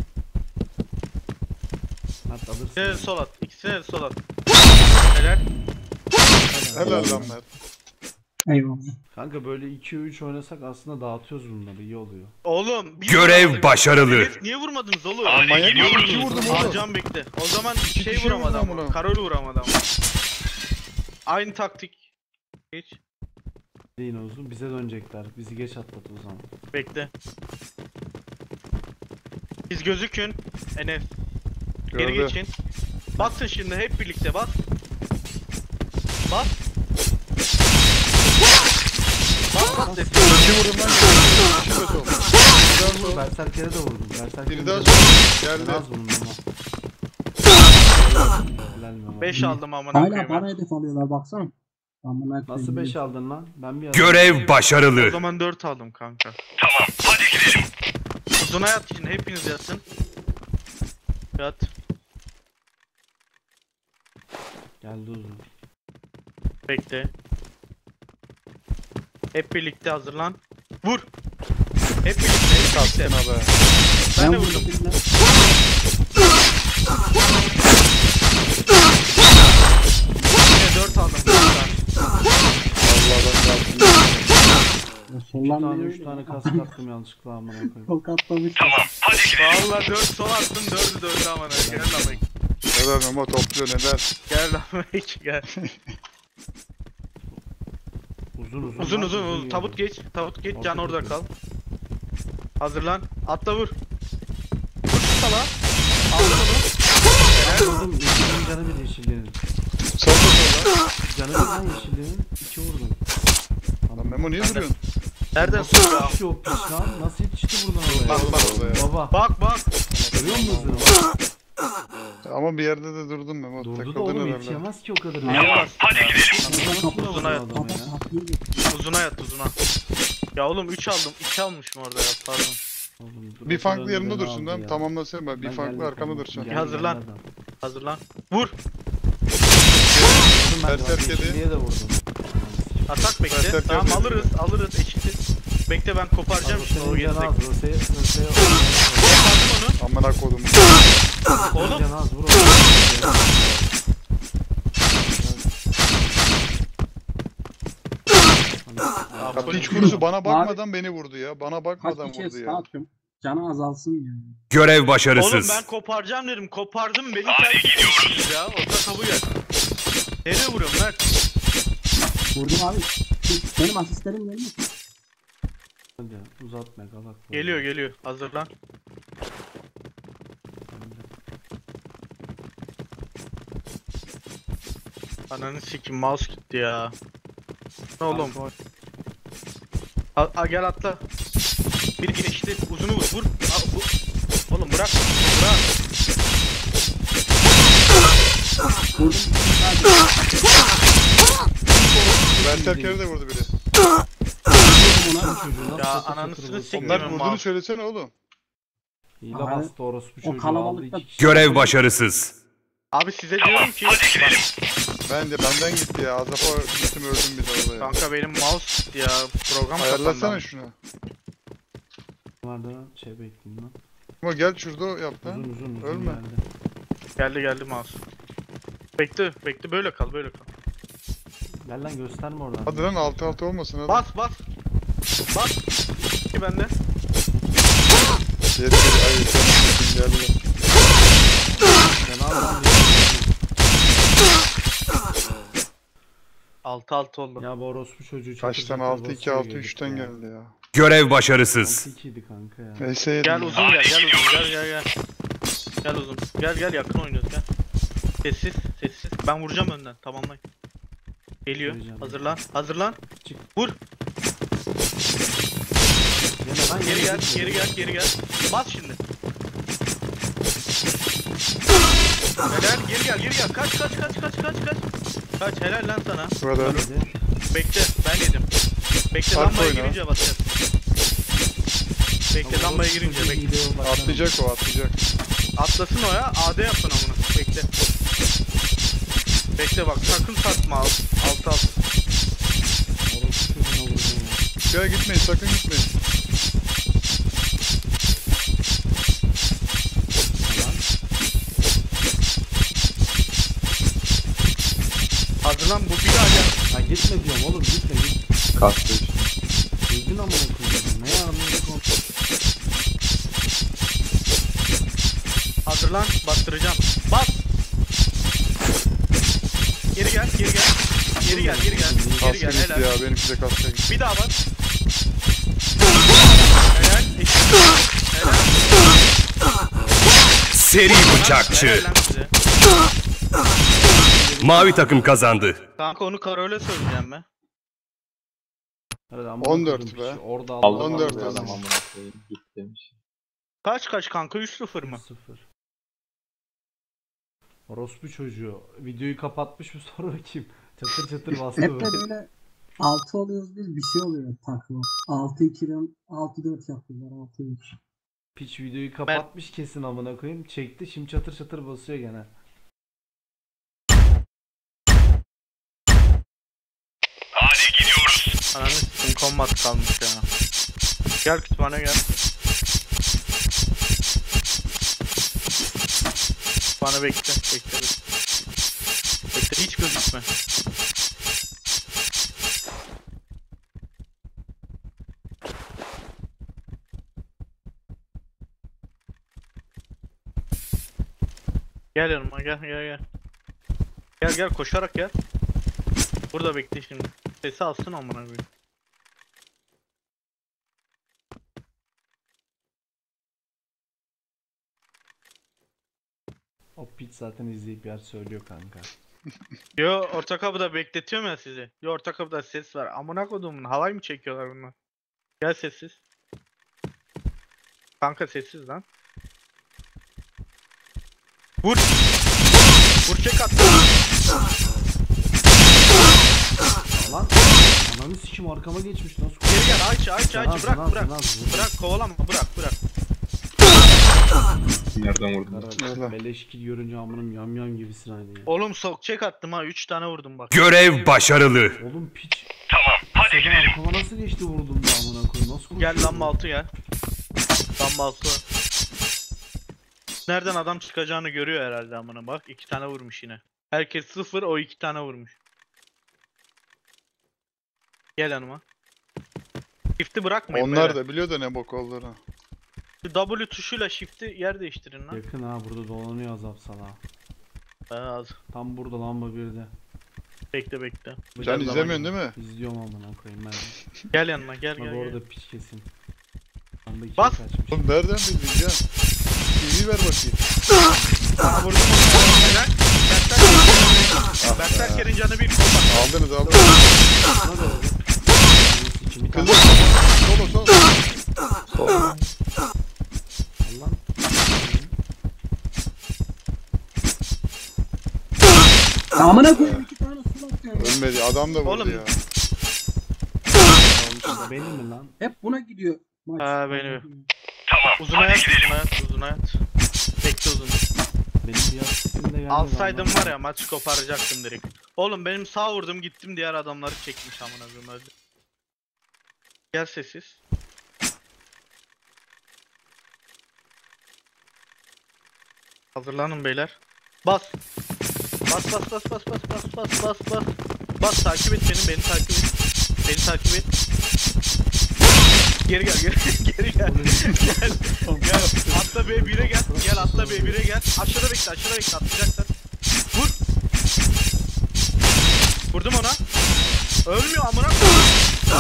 S2: Mert alırsın.
S1: İkisine de
S2: yani.
S1: sol at. İkisine de sol at. Helal.
S5: Helal lan Mert.
S3: Eyvallah.
S2: Kanka böyle iki üç oynasak aslında dağıtıyoruz bunları, iyi oluyor.
S1: Oğlum. bir
S4: Görev
S1: vuramadık.
S4: başarılı.
S1: Enes niye vurmadınız oğlum?
S5: Manyak mı?
S1: Niye
S5: İki
S1: vurdunuz?
S5: vurdum oğlum.
S1: Acam bekle. O zaman
S5: İki
S1: şey
S5: kişi
S1: vuramadı
S5: vurdum
S1: ama.
S5: bunu.
S1: Karol vuramadı ama. Aynı taktik. Geç.
S2: Yine uzun, bize dönecekler. Bizi geç atladı o zaman.
S1: Bekle. Siz gözükün. Enes. Geri
S5: Gördü.
S1: geçin. Basın şimdi hep birlikte bas. Bas. Bas bas destek.
S5: İki vurdum lan. İki de sol. Bir daha sol.
S2: Berserker'e de vurdum. Berserker'e
S5: Bir
S2: de
S5: daha
S2: vurdum.
S5: sol.
S2: Ben
S5: Geldi.
S2: az vurdum ama. Helal Memo.
S1: beş aldım amına
S3: Hala
S1: koyayım.
S3: bana hedef alıyorlar baksana. Amına
S2: Nasıl
S3: koyayım.
S2: beş aldın lan? Ben bir
S4: Görev
S1: O
S4: başarılı.
S1: zaman dört aldım kanka. Tamam hadi gidelim. Uzuna yat şimdi hepiniz yatın. Yat.
S2: Geldi uzun.
S1: Bekle. Hep birlikte hazırlan. Vur. Hep birlikte. Hep birlikte.
S5: Sattın abi.
S1: Ben de
S3: vurdum
S1: vurdum.
S3: birine.
S1: Yine dört aldım. kanka.
S5: Vallahi ben de
S3: Ya
S2: İki
S3: Sollan
S2: tane
S3: biri
S2: üç tane kask attım yanlışlıkla amına koyayım.
S3: tokatlamış.
S1: Valla dört sol attım dördü döndü amına. Gel lan bek.
S5: helal Memo topluyor neler.
S1: Gel lan bek gel.
S2: Uzun uzun.
S1: Uzun
S2: lan,
S1: uzun uzun.
S2: geliyor.
S1: Tabut geç. Tabut geç. Can
S2: Orta
S1: orada
S2: kapı.
S1: kal. Hazırlan. Atla vur. Vur şu sala. Al onu.
S2: Ben vurdum. İkinin canı bir yeşillerin.
S5: Sol da sol lan.
S2: Canı bir lan yeşillerin. İki vurdum.
S5: Lan Memo niye duruyorsun?
S1: Nereden
S2: Nasıl
S1: sonra?
S2: yetişti o piç lan? Nasıl yetişti buradan oraya?
S1: Bak bak.
S5: Orada ya.
S2: Baba.
S1: Bak bak.
S2: Görüyor musun hızını?
S5: Ama bir yerde de durdun Memo.
S2: Durdu da
S5: Takıldın
S2: oğlum
S5: herhalde.
S2: yetişemez ki o kadar.
S1: Yavaş.
S2: Uzuna
S1: yat.
S2: yat.
S1: Uzuna yat uzuna. Ya oğlum üç aldım. iki almışım orada ya pardon.
S5: Bir farklı yerinde dursun lan. Tamamlasın bak. Bir farklı arkamda dursun.
S1: Gel. Hazırlan. Hazırlan. Vur.
S2: Ben
S5: Berserk yedi.
S2: yeşilliğe de vurdum.
S1: Atak bekle.
S5: Evet, evet,
S1: Tamam
S5: evet.
S1: alırız alırız eşitiz. Bekle ben koparacağım şimdi o
S2: Senin canı
S1: gelecek.
S2: az. Rosa'ya Rosa'ya
S1: Kopardım onu.
S5: Amına kodum.
S1: Oğlum.
S2: canı az. Vur onu.
S1: Ya,
S5: Ya
S1: full-
S5: piç kurusu bana bakmadan beni vurdu ya. Bana
S3: Kaç
S5: bakmadan
S3: kişiye
S5: vurdu
S3: sağ
S5: ya.
S3: atıyorum. Canı azalsın yani.
S4: Görev
S1: Oğlum
S4: başarısız.
S1: ben koparacağım dedim. Kopardım beni terk ediyorsunuz ya. Orta kabul et. Nereye vuruyorum Mert?
S3: Vurdum abi. Benim asistlerim gelmiş.
S2: Hadi uzatma galak.
S1: Geliyor geliyor. Hazırlan. Ananı sikim mouse gitti ya. Ne oğlum? A, a, gel atla. Bir geçti. Uzunu vur. Vur. A, bu. Oğlum bırak. Bırak.
S3: Vurdum.
S5: Ben terkeri de vurdu biri.
S1: Ya ananısını siktim
S5: Onlar
S1: ben
S5: vurduğunu
S1: mouse.
S5: söylesene oğlum.
S2: Hile
S3: Abi,
S2: bastı orospu çocuğu.
S3: kalabalıkta-
S2: aldı iki kişi.
S4: Görev başarısız.
S1: Abi size diyorum ki. Bak,
S5: Ben de benden gitti ya. Azapa gittim öldüm bir de orada ya.
S1: kanka benim mouse gitti ya. Program
S5: Ayarlasana
S1: kapandı.
S5: şunu.
S2: Vardı şey bekleyeyim lan.
S5: Ama gel şurada yap
S2: Uzun
S5: lan.
S2: uzun uzun
S5: Ölme.
S2: geldi.
S1: Geldi geldi mouse. Bekle bekle böyle kal böyle kal.
S2: Gel lan gösterme oradan.
S5: Hadi lan altı altı olmasın hadi.
S1: Bas bas. Bas. Ki bende.
S5: Yeri geri ay sen geldi.
S2: Canı al lan.
S1: altı altı oldu.
S2: Ya bu orospu çocuğu çatır
S5: Kaçtan
S2: çatır
S5: altı iki
S2: basıyor
S5: altı
S2: gelip
S5: üçten
S2: ya.
S5: geldi ya.
S4: Görev başarısız.
S2: altı iki idi kanka ya.
S5: Neyse yedim
S1: Gel
S5: ya.
S1: uzun gel gel uzun gel gel gel. Gel uzun. Gel gel yakın oynuyoruz gel. Sessiz sessiz. Ben vuracağım önden tamamlayın. Geliyor.
S2: Vuracağım.
S1: Hazırlan. Hazırlan.
S2: Çık.
S1: Vur.
S2: Gene lan
S1: Geri gel.
S2: gitme.
S1: Geri gel. Geri gel. Bas şimdi. Helal. Geri gel. Geri gel. Kaç kaç kaç kaç kaç kaç. Kaç helal lan sana.
S5: Bu kadar.
S2: Hadi.
S1: Bekle. Ben yedim. Bekle
S5: Sarp
S1: lambaya
S5: oyna.
S1: girince basacağız. Bekle
S2: Ama
S1: lambaya
S2: orospu
S1: girince
S2: çocuğu
S1: bekle.
S2: hile yok, baksana.
S5: Atlayacak o atlayacak.
S1: Atlasın o ya. A D yapın amına. Bekle. Bekle bak sakın satma al. Alt alt.
S2: Orospu çocuğuna vurdum ya.
S5: Gel gitmeyin sakın gitmeyin.
S1: Hazırlan bu bir daha gel.
S2: Ha gitme diyorum oğlum gitme git.
S6: Kastı işte.
S2: Duydun amına koyayım. Ne anlıyorsun?
S1: Hazırlan bastıracağım. Bas. Geri gel geri gel. Geri gel geri gel. Geri
S5: Kaskı
S1: gel
S5: gitti
S1: helal.
S5: ya benimki de kaskı gitti.
S1: Bir daha bas. Helal. eşit. Helal.
S4: Seri bıçakçı.
S1: Helal lan size.
S4: Mavi takım kazandı.
S1: Kanka onu Karol'e söyleyeceğim ben.
S2: Hadi amına
S5: on dört
S2: koydum
S5: be.
S2: piçi. Orada
S6: Aldım
S2: Allah
S5: on dört
S6: aldım adam
S5: aldım.
S6: amına koyayım. Git demiş.
S1: Kaç kaç kanka üç sıfır mı?
S2: sıfır. Orospu çocuğu. Videoyu kapatmış mı sor bakayım. Çatır çatır bastı
S3: Hep de
S2: böyle.
S3: böyle altı oluyoruz biz bir şey oluyor takma. altı ikiden altı dört yapıyorlar altı üç.
S2: Piç videoyu kapatmış kesin amına koyayım. Çekti şimdi çatır çatır basıyor gene.
S1: Ananı s**tim kombat kalmış ya. Gel kütüphane gel. Bana bekle, bekle, bekle. Bekle, hiç gözükme. Gel yanıma, gel, gel, gel. Gel, gel, koşarak gel. Burada bekle şimdi. Sesi alsın amına koyayım.
S2: O piç zaten izleyip yer söylüyor kanka.
S1: Yo orta kapıda bekletiyorum ya sizi. Yo orta kapıda ses var. Amına kodumun halay mı çekiyorlar bunlar? Gel sessiz. Kanka sessiz lan. Vur. Vur çek at.
S2: Lan ananı sikim arkama geçmiş nasıl?
S1: Geri gel aç aç
S2: Canaz,
S1: aç bırak
S2: canaz,
S1: bırak.
S2: canaz, vur.
S1: Bırak kovalama bırak bırak.
S6: Nereden vurdun?
S2: Kara beleşkil görünce amınım yam yam gibisin aynı ya.
S1: Oğlum sok çek attım ha üç tane vurdum bak.
S4: Görev başarılı.
S2: Oğlum piç. Arkama nasıl geçti vurdum da amına koyayım. Nasıl
S1: Gel
S2: konuşuyor
S1: lamba
S2: bu?
S1: altı gel. Lamba altı. Nereden adam çıkacağını görüyor herhalde amına bak. iki tane vurmuş yine. Herkes sıfır, o iki tane vurmuş. Gel yanıma. Shift'i bırakmayın.
S5: Onlar
S1: beyler.
S5: da biliyor da ne bok olduğunu.
S1: Şu W tuşuyla shift'i yer değiştirin lan.
S2: Yakın ha, burada dolanıyor azap salağı.
S1: Ha, az.
S2: Tam burada lamba birde.
S1: Bekle bekle.
S5: Can
S1: Biraz
S5: izlemiyorsun
S1: zaman-
S5: değil mi?
S2: İzliyorum amına koyayım ben.
S1: Gel yanıma gel
S2: Bak
S1: gel. gel.
S2: orada piç kesin. Lamba ikiye
S1: Bas.
S2: kaçmış.
S5: Oğlum nereden bildin Can? T V ver bakayım.
S1: Sana vurdum onu. Helal. Berkler Berkler canı bir kolpa.
S5: Aldınız aldınız.
S2: Buna da oldu. İçimi
S5: Kızım. Solo solo.
S2: Allah.
S3: Amına koyayım iki tane su atıyorum.
S5: Ölmedi. Adam da vurdu
S1: Oğlum.
S5: ya.
S2: Benim mi lan?
S3: Hep buna gidiyor maç.
S1: Ha, benim. Uzun hayat, uzun hayat, uzun hayat. Bekle uzun.
S2: Benim bir asistim de geldi.
S1: Alsaydım var ya maçı koparacaktım direkt. Oğlum benim sağ vurdum gittim diğer adamları çekmiş amına koyayım öldü. Gel sessiz. Hazırlanın beyler. Bas. Bas bas bas bas bas bas bas bas bas. Bas takip et beni, beni takip et. Beni takip et. Geri gel, geri geri gel. Gel. Gel. Atla B bire gel. Gel atla B bire gel. Aşağıda bekle, aşağıda bekle atlayacaklar. Vur. Vurdum ona. Ölmüyor amına koyayım.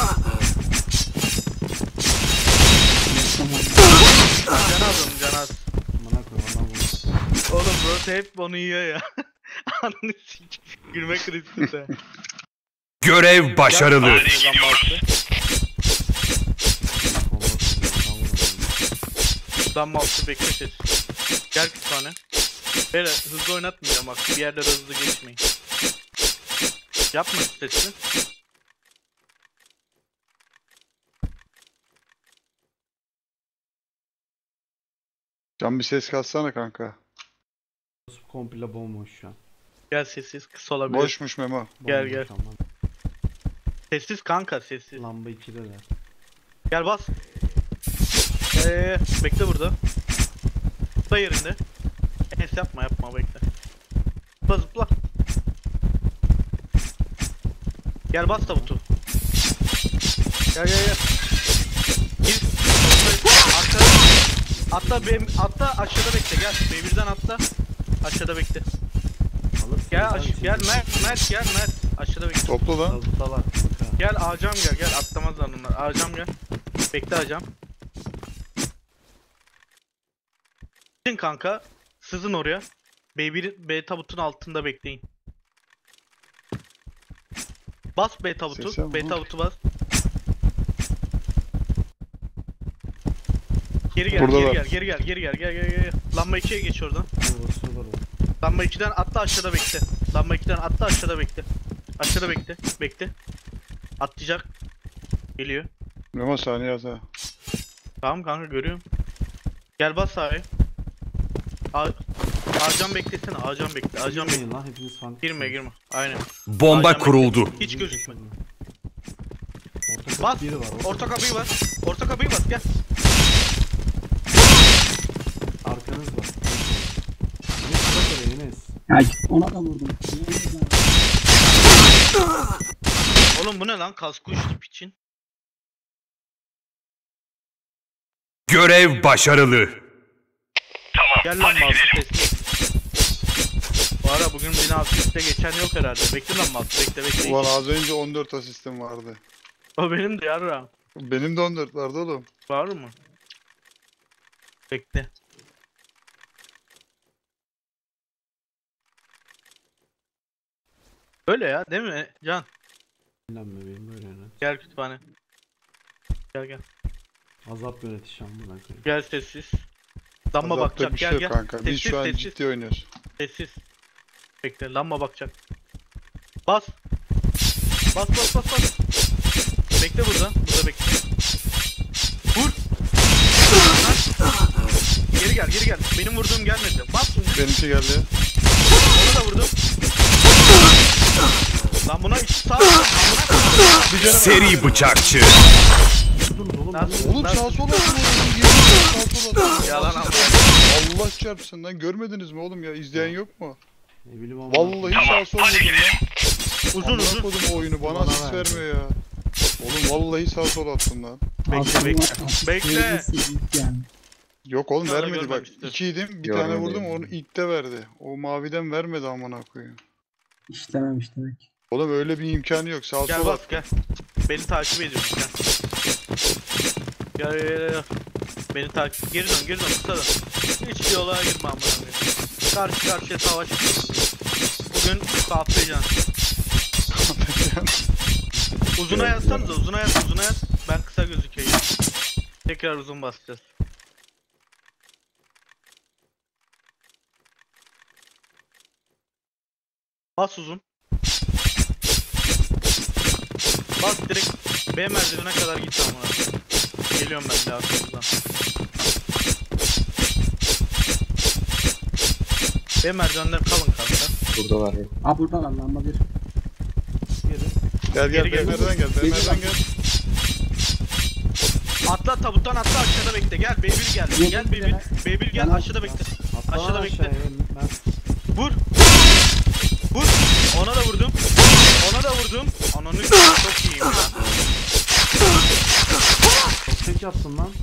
S1: Can az onun, can az.
S2: Amına koyayım adam vurdu.
S1: Oğlum bro hep onu yiyor ya. Ananı sik. Gülme krizinde.
S4: Görev başarılı.
S2: Bomba koydu, adam vurdu.
S1: Lan mouse bekle ses. Gel kütüphane. Böyle hızlı oynatmayacağım bak. Bir yerlere hızlı geçmeyin. Yapma sesi.
S5: Can bir ses katsana kanka.
S2: Burası komple bomboş şu an.
S1: Gel sessiz kısa olabilir.
S5: Boşmuş Memo.
S1: Gel,
S2: Bomboş
S1: gel.
S2: ama.
S1: Sessiz kanka sessiz.
S2: Lamba ikideler.
S1: Gel bas. Eee bekle burada. Zıpla yerinde. Enes yapma yapma bekle. Zıpla zıpla. Gel bas tabutu. Gel gel gel. Gir. Arkada. Atla B, atla aşağıda bekle gel. B birden atla. Aşağıda bekle.
S2: Alırsın.
S1: Gel aş gel Mert Mert gel Mert. Aşağıda bekle.
S5: Topla lan.
S2: Kazıdalar kanka.
S1: Gel Ağacam gel gel atlamazlar onlar. Ağacam gel. Bekle Ağacam. Gidin kanka. Sızın oraya. B bir B tabutun altında bekleyin. Bas B tabutu.
S5: Seslen
S1: B
S5: vur.
S1: tabutu bas. Geri gel,
S5: Buradalar.
S1: geri gel, geri gel, geri gel, gel, gel, gel. Lamba ikiye geç oradan.
S2: Uğraşıyorlar oğlum.
S1: Lamba ikiden atla aşağıda bekle. Lamba ikiden atla aşağıda bekle. Aşağıda bekle, bekle. Atlayacak. Geliyor.
S5: Memo saniye az ha.
S1: Tamam kanka görüyorum. Gel bas sahaya. A Ağacan beklesene, ağacan bekle, ağacan bekle.
S2: Girmeyin lan hepiniz fan.
S1: Girme girme. Aynen.
S4: Bomba
S1: Ağacan
S4: kuruldu.
S1: bekle. Hiç gözükme.
S2: Orta kapı
S1: Bas.
S2: biri var. Orta,
S1: Orta kapıyı bas. Orta kapıyı bas gel.
S2: arkanız var. Enes bak oraya Enes.
S3: Ay, ona da vurdum.
S1: Oğlum bu ne lan? Kaskı uçtu piçin.
S4: Görev başarılı.
S1: Gel lan mouse testi. Bu ara bugün bina asiste geçen yok herhalde. Bekle lan mouse bekle bekle.
S5: Ulan az önce on dört asistim vardı.
S1: O benim de yarra.
S5: Benim de on dört vardı oğlum.
S1: Var mı? Bekle. Öyle ya değil mi Can?
S2: Lan bebeğim böyle Enes.
S1: Gel kütüphane. Gel gel.
S2: Azap yönetişen buna koyayım.
S1: Gel sessiz. Lamba
S5: Azapta
S1: bakacak
S5: bir şey
S1: gel
S5: yok
S1: gel.
S5: kanka. Biz
S1: Sessiz
S5: şu an
S1: sessiz
S5: ciddi oynuyoruz.
S1: sessiz. Bekle lamba bakacak. Bas. Bas bas bas bas. Bekle burada. Burada bekle. Vur. Geri gel geri gel. Benim vurduğum gelmedi. Bas şimdi.
S5: Benimki geldi.
S1: Onu da vurdum. Lan buna içi sağ. Amına koyayım.
S5: Bir canım.
S4: Seri bıçakçı.
S2: Vurdunuz oğlum.
S1: Nasıl?
S5: Oğlum sağ sola atın oğlum. Yemin sağ sola atın.
S1: Yalan ama.
S5: Allah çarpsın lan. Görmediniz mi oğlum ya? İzleyen yok mu?
S2: Ne bileyim ama.
S5: Vallahi sağ sol vurdum lan.
S1: Uzun
S5: Amına
S1: uzun.
S5: kodum oyunu bana
S2: Bana
S5: asist
S2: verdi.
S5: vermiyor ya. Oğlum vallahi sağ sol attım lan.
S1: Bekle,
S3: Altı
S1: bekle.
S3: asist
S1: Bekle.
S3: verirse ilk yani.
S5: Yok oğlum
S1: Sana
S5: vermedi bak.
S1: görmemiştir.
S5: İkiydim bir
S6: Görmedi
S5: tane vurdum
S6: yani.
S5: onu ilk de verdi. O maviden vermedi amına koyayım.
S3: İşlememiş demek.
S5: Oğlum öyle bir imkanı yok. Sağ
S1: Gel
S5: sol
S1: bas
S5: at.
S1: gel. Beni takip ediyorsun gel. Gel gel gel. gel. Beni takip. Geri dön geri dön kısa dön. Hiç yola girme amına koyayım. Karşı karşıya savaş yapıyoruz. Bugün kahvecan. Uzuna yazsanıza uzuna yaz uzuna yaz. Ben kısa gözükeyim. Tekrar uzun basacağız. Bas uzun. Bas direkt B merdivene kadar git amına. Geliyorum ben de arkamızdan. B merdivenden kalın kanka.
S6: Buradalar ya.
S3: Aa burada var lamba bir.
S5: Gel gel
S1: Geri gel.
S5: Bemer'den gel. Bemer'den gel.
S1: Atla tabuttan atla aşağıda bekle. Gel B bir gel. Gel B bir. B bir gel
S3: Ben
S1: aşağıda bekle.
S2: Atla
S1: Aşağıda
S2: lan
S1: bekle.
S2: aşağıya. Ben
S1: Vur. Vur. Ona da vurdum. Ona da vurdum. Ananı s**eyim, çok iyiyim ya.
S2: sok çek yaptım lan.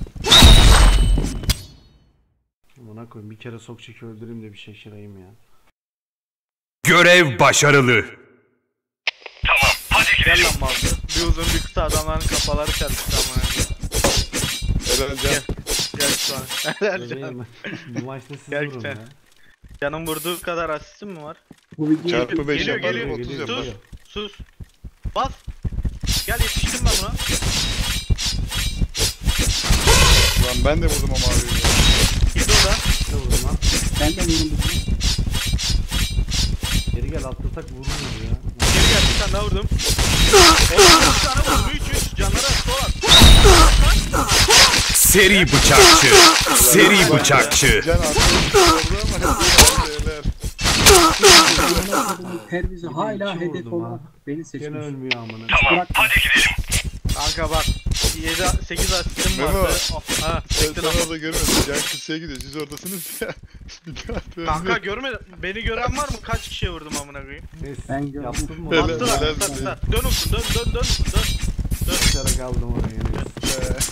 S2: Amına koyayım bir kere sok çeki öldüreyim de bir şaşırayım ya.
S4: Görev başarılı.
S1: Gel lan mazlı. Bir uzun bir kısa adamların kafaları karıştı ama.
S5: Helal can.
S1: Gel. Gel şu an. Helal canım.
S2: Bebeğim, bu maçta siz
S1: Gel
S2: vurun
S1: sen.
S2: ya.
S1: Canım vurduğu kadar asistim mi var?
S3: Bu video
S5: Çarpı beş
S1: Geliyor,
S5: yapar
S1: geliyor,
S5: otuz
S2: geliyor.
S5: yapar.
S1: Sus. Sus. Bas. Gel yetiştim ben buna.
S5: Lan ben de vurdum o maviyi.
S1: Git orada.
S2: Ne vurdun lan?
S3: ben de vururum.
S2: Geri gel atlasak vururuz ya.
S1: Geri gel bir tane daha vurdum. Oğlum üç tane vurdum. üç üç. Canlara sol at.
S4: Seri bıçakçı. Seri bıçakçı.
S5: Can attı. Orada ama hep helal.
S3: Terbizi hala
S2: İki
S3: hedef
S2: vurdum ha.
S3: olan beni
S2: Gene
S3: seçmiş.
S2: ölmüyor amına.
S3: Bırak.
S1: Kanka bak. yedi sekiz asistim
S5: Memo.
S1: vardı. Ha,
S5: Sen,
S1: bekle
S5: sen
S1: lan.
S5: orada görmedin. Can kısaya gidiyor. Siz oradasınız ya. Bir daha dön.
S1: Kanka görmedin. Beni gören var mı? Kaç kişiye vurdum amına koyayım?
S2: Neyse.
S3: Ben gördüm.
S2: Yaptın mı?
S5: Helal.
S2: Helal.
S1: Bastılar.
S5: helal
S1: Kısa
S5: olsun.
S1: kısa. Dön olsun. Dön dön dön. Dön.
S2: Dışarı kaldım oraya. Neyse.
S5: Ee,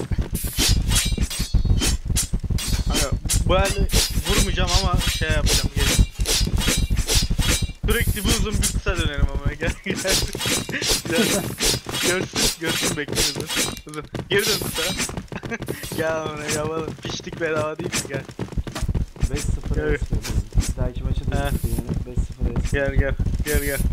S1: Kanka bu el vurmayacağım ama şey yapacağım. Gelin. Sürekli bir uzun bir kısa dönerim ama gel gel. Gel. Görsün görsün bekliyoruz. Uzun. Geri dön kısa. Gel amına yapalım. Piştik bedava değil mi? Gel.
S2: beş sıfır
S1: Evet.
S2: es yapalım. Bir dahaki maçı da
S1: He.
S2: yani beş sıfır es.
S1: Gel gel. Gel gel.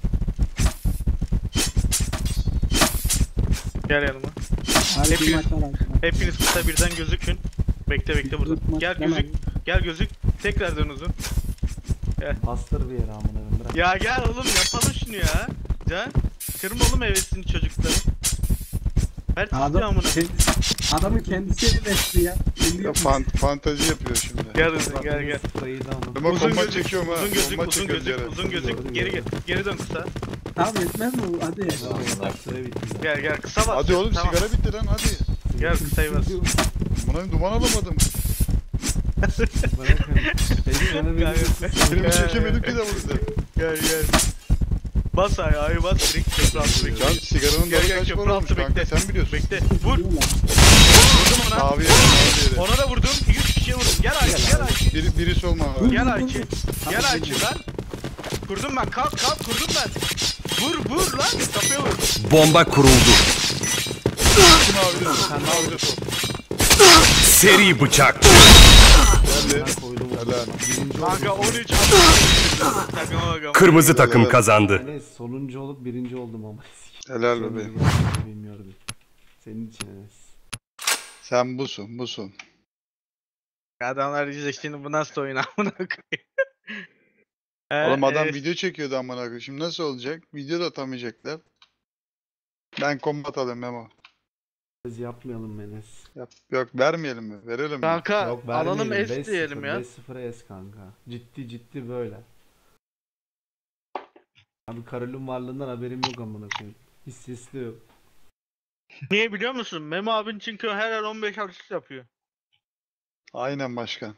S1: Gel yanıma.
S3: Abi
S1: Hepiniz-
S3: bir maç var arkadaşlar.
S1: Hepiniz kısa birden gözükün. Bekle bekle burada.
S3: Maç
S1: Gel
S3: hemen.
S1: gözük. Gel gözük. Tekrar dön uzun.
S2: Bastır bir yere amına koyayım, bırak.
S1: Ya gel oğlum yapalım şunu ya. Can. Kırma oğlum hevesini çocukların. Her istiyor
S3: Adam,
S1: amına.
S3: kendisi, adamın kendisi besliyor ya. Kendi
S5: ya
S3: yapıyor.
S5: fan, fantazi yapıyor şimdi.
S1: Gel uzun gel gel.
S2: Sıfır iyiydi ama.
S5: Ama
S1: Uzun
S5: kombat
S1: gözük,
S5: çekiyorum ha.
S1: uzun gözük,
S5: Kombat
S1: uzun
S5: çekiyoruz
S1: gözük,
S5: yere.
S1: uzun gözük. Geri gel. Geri dön kısa.
S3: Tamam yetmez mi bu? Hadi.
S2: Tamam, süre bitti.
S1: Gel gel kısa bas.
S5: Hadi oğlum
S1: Tamam.
S5: sigara bitti lan hadi.
S1: Gel kısayı bas.
S5: Buna duman alamadım.
S2: Bırakın. Peki sana bir
S1: Gel, gel.
S5: Filmi çekemedim ki de burada.
S1: Gel gel. Bas ayağı, ayağı bas direkt köprü altı bekle.
S5: Can sigaranın
S1: Gel
S5: dalı
S1: gel
S5: kaç
S1: köprü
S5: para olmuş
S1: altı
S5: kanka
S1: bekle.
S5: sen biliyorsun.
S1: Bekle. Vur.
S3: Diyorlar.
S1: Vurdum ona.
S5: Mavi yere mavi yere.
S1: Ona da vurdum. yüz kişiye vurdum. Gel Ayçi gel Ayçi.
S5: Biri, birisi olma abi.
S1: Gel Ayçi. Gel Ayçi lan. Kurdum ben. Kalk kalk kurdum ben. Vur vur lan. Kapıya vur.
S4: Bomba kuruldu.
S5: Kim mavi de sol. Mavi de sol.
S4: Seri bıçakçı.
S5: Geldi.
S2: Ben koydum.
S5: Helal.
S2: Birinci
S1: Kanka
S2: oldum.
S1: on üç Takıma bakalım.
S4: Kırmızı takım kazandı.
S2: Enes sonuncu olup birinci oldum ama.
S5: Helal bebeğim.
S2: Bilmiyorum. Senin için Enes.
S5: Sen busun busun.
S1: Adamlar diyecek şimdi bu nasıl oyun amına koyayım.
S5: Oğlum adam
S1: Ee,
S5: video çekiyordu amına koyayım. Şimdi nasıl olacak? Video da atamayacaklar. Ben kombat alayım Memo.
S2: Biz yapmayalım Enes.
S5: Yap. Yok vermeyelim mi? Verelim mi?
S1: Kanka
S2: Yok,
S1: alalım
S2: vermeyelim.
S1: S diyelim ya.
S2: beş sıfır es kanka. Ciddi ciddi böyle. Abi Karol'ün varlığından haberim yok amına koyayım. Hiç sesli yok.
S1: Niye biliyor musun? Memo abin çünkü her an on beş asist yapıyor.
S5: Aynen başkan.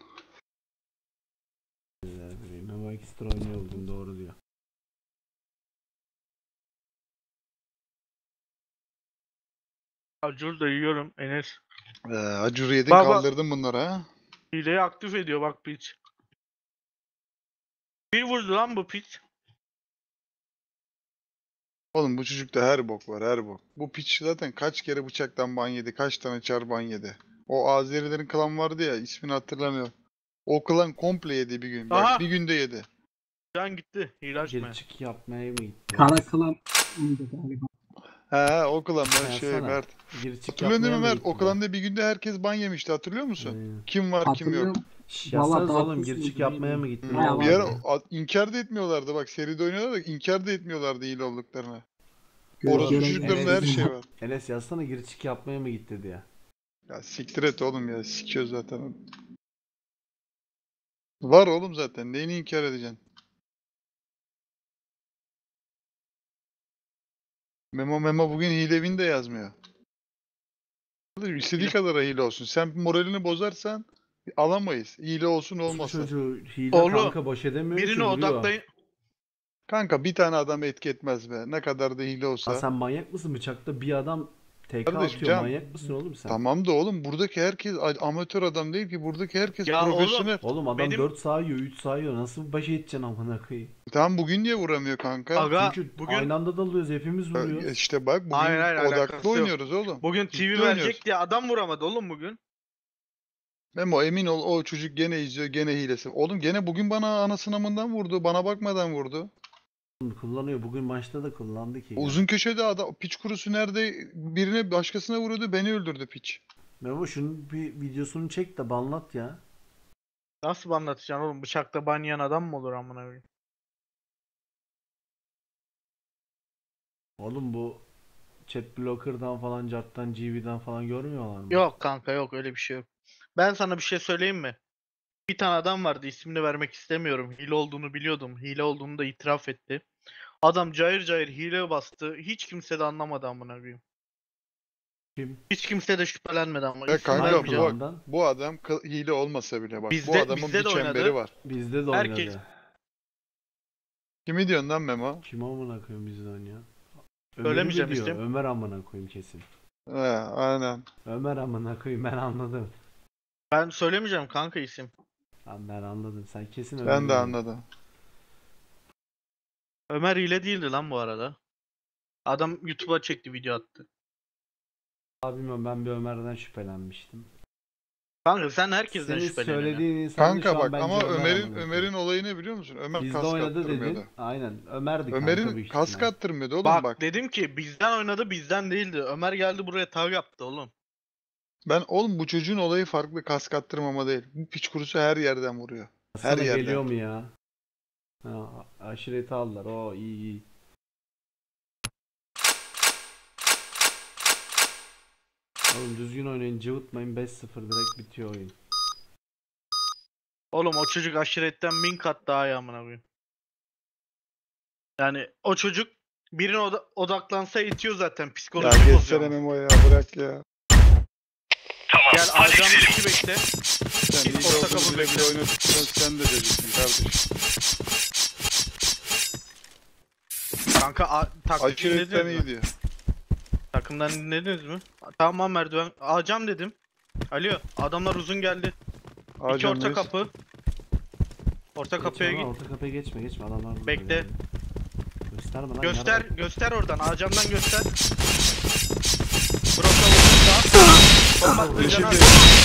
S2: Memo ekstra oynuyor bugün, doğru diyor.
S1: Acur da yiyorum Enes.
S5: Ee, Acur yedin
S1: Baba.
S5: kaldırdın bunları ha.
S1: Hileyi aktif ediyor bak piç. Bir vurdu lan bu piç.
S5: Oğlum bu çocukta her bok var, her bok. Bu piç zaten kaç kere bıçaktan ban yedi, kaç tane çar ban yedi. O Azerilerin klan vardı ya, ismini hatırlamıyorum. O klan komple yedi bir gün. Bak
S1: Aha!
S5: bir günde yedi.
S1: Can gitti. Hile açmaya.
S2: Geri çık yapmaya mı gitti?
S3: Kara kılan iyiydi galiba.
S5: He o klan ben
S2: Sen
S5: şey
S2: sana.
S5: Mert.
S2: Geri çık
S5: Hatırlıyorsun değil mi
S2: yapmaya mı
S5: Mert? O
S2: gitti?
S5: klanda bir günde herkes ban yemişti, hatırlıyor musun?
S2: Aynen.
S5: Kim var kim yok.
S3: Hatırlıyorum.
S2: Şş,
S3: Vallahi
S2: yazsanız
S3: daha
S2: oğlum,
S3: kızım
S2: geri çık
S3: değil
S2: yapmaya
S3: mi?
S2: mı gitti?
S3: Ha,
S2: Ne
S3: var
S2: oldu?
S5: Bir ara
S3: ya.
S5: a- inkar da etmiyorlardı bak, seride oynuyorlar da inkar da etmiyorlardı hile olduklarını.
S3: Göre-
S5: Orası
S3: göre-
S5: çocuklarında her şey var.
S2: Enes yazsana, geri çık yapmaya mı gitti diye.
S5: Ya siktir et oğlum ya, sikiyor zaten. Var oğlum zaten, neyini inkar edeceksin? Memo Memo bugün hile win de yazmıyor. İstediği kadar hile olsun. Sen moralini bozarsan alamayız. Hile olsun
S2: Bu
S5: olmasa.
S2: çocuğu hile
S1: Oğlum,
S2: kanka, boş edemiyor ki,
S1: Birine
S2: vuruyor.
S1: odaklayın.
S5: Kanka bir tane adam etki etmez be. Ne kadar da hile
S2: Ha,
S5: olsa.
S2: sen manyak mısın? Bıçakta bir adam T K
S5: Kardeşim,
S2: atıyor,
S5: can-
S2: manyak mısın oğlum sen?
S5: Tamam da oğlum buradaki herkes a- amatör adam değil ki. Buradaki herkes
S1: Ya oğlum,
S5: profesyonel.
S2: Oğlum adam
S1: Benim-
S2: dört sağ yiyor, üç sağ yiyor. Nasıl baş edeceksin amına koyayım?
S5: Tamam bugün niye vuramıyor kanka?
S1: Aga
S2: Çünkü
S1: bugün
S2: aynı anda dalıyoruz, hepimiz vuruyoruz.
S5: E, İşte bak bugün
S1: Hayır, hayır, alakası
S5: odaklı
S1: yok.
S5: oynuyoruz oğlum.
S1: bugün
S5: Ciddi
S1: T V
S5: oynuyoruz.
S1: verecek diye adam vuramadı oğlum bugün.
S5: Memo emin ol o çocuk gene izliyor, gene hilesi. Oğlum gene bugün bana ana sınavından vurdu. Bana bakmadan vurdu.
S2: Kullanıyor. Bugün maçta da kullandı ki.
S5: Uzun köşede adam piç kurusu nerede birine başkasına vuruyordu, beni öldürdü piç.
S2: Memo şunun bir videosunu çek de banlat ya.
S1: Nasıl anlatacaksın oğlum? Bıçakta banyayan adam mı olur amına koyayım?
S2: Oğlum bu chat blocker'dan falan, carttan, G V'den falan görmüyorlar mı?
S1: Yok kanka yok öyle bir şey yok. Ben sana bir şey söyleyeyim mi? Bir tane adam vardı, ismini vermek istemiyorum. Hile olduğunu biliyordum. Hile olduğunu da itiraf etti. Adam cayır cayır hile bastı. Hiç kimse de anlamadı amına koyayım.
S2: Kim?
S1: Hiç kimse de şüphelenmedi ama.
S5: Ya
S1: İsmini
S5: kanka,
S2: Hangi
S1: vermeyeceğim.
S5: bu-
S2: zamandan?
S5: Bu adam kı- hile olmasa bile bak. Bu
S1: Bizde-
S5: adamın
S1: bizde
S5: bir
S1: de
S5: çemberi
S1: oynadı.
S5: var.
S2: Bizde de oynadı.
S1: Herkes-
S5: Kimi diyorsun lan Memo?
S2: Kim amına koyayım bizden ya?
S1: Söylemeyeceğim
S2: Ömer'i mi diyor?
S1: işte.
S2: Ömer amına koyayım kesin.
S5: He aynen.
S2: Ömer amına koyayım, ben anladım.
S1: Ben söylemeyeceğim kanka isim.
S2: Tamam, ben anladım. Sen kesin Ömer'i
S5: Ben de
S2: diyorsun.
S5: anladım.
S1: Ömer hile değildi lan bu arada. Adam YouTube'a çekti, video attı.
S2: Abi bilmiyorum, ben bir Ömer'den şüphelenmiştim.
S1: Kanka sen herkesten
S2: Senin
S1: şüpheleniyorsun.
S2: söylediğin insan da şu
S5: Kanka
S2: an
S5: bak
S2: bence
S5: ama
S2: Ömer
S5: Ömer'in
S2: amına
S5: Ömer'in
S2: koyayım.
S5: olayı ne biliyor musun? Ömer
S2: Bizde
S5: kask
S2: oynadı
S5: attırmıyordu.
S2: dedin. Aynen. Ömer'di kanka
S5: Ömer'in
S2: büyük
S5: kask
S2: ihtimal.
S5: attırmıyordu oğlum
S1: Bak,
S5: bak.
S1: dedim ki bizden oynadı, bizden değildi. Ömer geldi buraya tag yaptı oğlum.
S5: Ben oğlum bu çocuğun olayı farklı, kask attırmama değil. Bu piç kurusu her yerden vuruyor. Her
S2: Sana
S5: yerden.
S2: geliyor mu ya? Ha, aşireti aldılar. O iyi iyi. Oğlum düzgün oynayın, cıvıtmayın. beş sıfır direkt bitiyor oyun.
S1: Oğlum o çocuk aşiretten bin kat daha iyi amına koyayım. Yani o çocuk birine oda- odaklansa itiyor zaten,
S5: Ya
S1: psikoloji bozuyor.
S5: geçsene Memo ya, bırak ya.
S1: Gel Arcan iki bekle.
S5: Sen
S1: Orta
S5: iyi olduğunu
S1: kapı
S5: bile bile
S1: bekle.
S5: oynadıktan sen de deciksin kardeşim.
S1: Kanka a- taktik
S5: Aşiretten
S1: dinlediniz
S5: iyi
S1: mi?
S5: diyor.
S1: Takımdan dinlediniz mi? Tamam merdiven. Alacağım dedim. Alo, adamlar uzun geldi. İki
S5: Ağacan
S1: orta
S5: reis.
S1: kapı. Orta
S2: Geçme
S1: kapıya
S2: ama,
S1: git.
S2: Orta kapıya geçme geçme, adamlar burada.
S1: Bekle.
S2: geliyor. Gösterme lan.
S1: Göster,
S2: yarrak.
S1: göster oradan. Ağacamdan göster. Broka vurdum da. Bomba attın
S5: Yeşil
S1: cana.
S5: bir-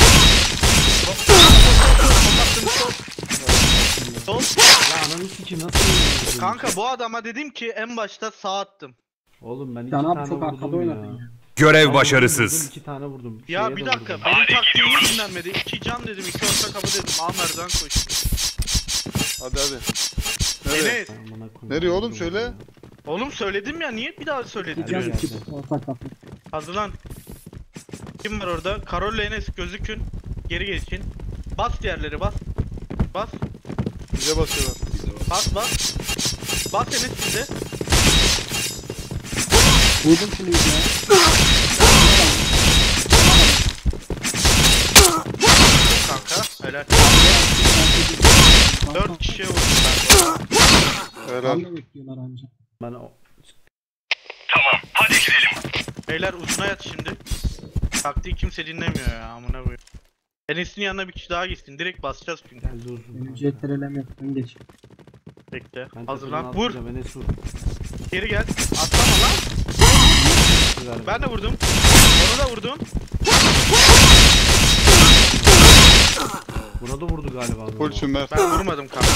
S1: Bomba attın sol. Sol.
S2: Ya ananı sikeyim, nasıl oynuyorsun?
S1: Kanka bu adama dedim ki en başta sağ attım.
S2: Oğlum ben iki
S3: Can abi
S2: tane
S3: çok arkada
S2: vurdum
S3: oynadın
S2: ya.
S3: ya.
S4: Görev
S2: Vurdum,
S4: başarısız.
S2: iki tane vurdum.
S1: Ya
S2: Şeye
S1: bir
S2: de
S1: dakika,
S2: vurdum.
S1: benim taktiğim hiç dinlenmedi. İki cam dedim, iki orta kapı dedim. Amer'den koştum.
S5: Hadi hadi. Nereye?
S1: Enes.
S2: Ay, amına koyayım,
S5: Nereye oğlum,
S2: vurdum
S5: söyle.
S2: ya.
S1: Oğlum söyledim ya, niye bir daha
S3: İki
S1: söyledin?
S2: Gel,
S3: can
S2: gel,
S3: iki
S2: gel.
S3: orta kapı.
S1: Hazırlan. Kim var orada? Karol Enes gözükün. Geri geçin. Bas diğerleri, bas. Bas.
S5: Bize basıyorlar.
S1: Bas bas. Bas Enes size.
S3: Vurdum şunu ya.
S1: Kanka helal. Dört kişiye vurdum ben.
S5: Helal.
S3: Ben de bekliyorlar anca.
S2: Ben o...
S1: Beyler uzuna yat şimdi. Taktiği kimse dinlemiyor ya amına koyayım. Enes'in yanına bir kişi daha gitsin. Direkt basacağız çünkü.
S2: Geldi uzun.
S3: Benim
S2: kanka.
S3: C T R L'm yok. Ben geç.
S1: Bekle.
S2: Ben
S1: Hazırlan.
S2: tepeden
S1: Vur.
S2: atlayacağım, Enes vur.
S1: Geri gel. Atlama lan.
S2: Güzel.
S1: Ben de vurdum. Onu da vurdum.
S2: Buna da vurdu galiba.
S5: Full sümer.
S1: Ben vurmadım kanka.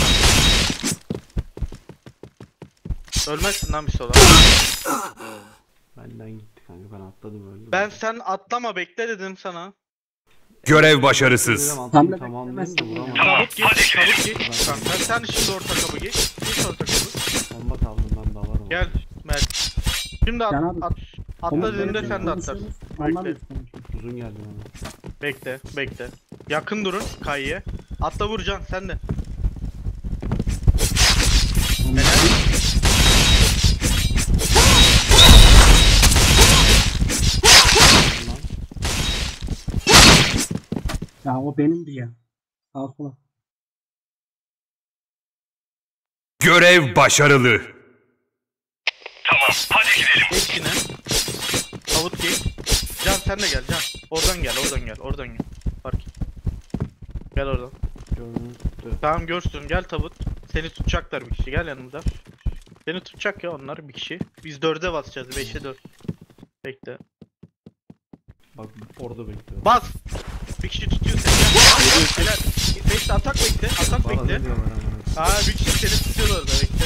S1: Ölmezsin lan bir sola.
S2: Benden gitti kanka, ben atladım öldüm.
S1: Ben sen atlama bekle dedim sana.
S4: Görev başarısız.
S2: Atlayayım,
S3: Tam da
S2: tamamlayayım da
S3: beklemezsin
S2: vuramadım.
S1: Çabuk geç, çabuk geç. Kanka sen şimdi orta kapı geç. Geç orta kapı.
S2: Bomba tavrından da var.
S1: Gel Mert. Şimdi at,
S3: Sen abi.
S1: at, atla dediğimde sen de atlarsın.
S3: Onlar da
S1: Bekle,
S2: Uzun geldi bana.
S1: bekle, bekle. Yakın durun kayıya. Atla vuracaksın sen de.
S3: Ya o benimdi ya. Sağ sola.
S4: Görev başarılı.
S1: Geç yine. Tavut geç. Can sen de gel Can. Oradan gel, oradan gel, oradan gel. Fark et. Gel oradan.
S2: Gördüm tuttu.
S1: Tamam görsün gel Tavut. Seni tutacaklar bir kişi gel yanımıza. Seni tutacak ya onlar bir kişi. Biz dörde basacağız, beşe dört. Bekle.
S2: Bak orada bekliyorum.
S1: Bas! Bir kişi tutuyor seni. Gel. Helal. Bekle atak bekle, atak
S2: Bana
S1: bekle.
S2: ne diyorlar ama.
S1: Aa bir kişi seni tutuyor orada bekle.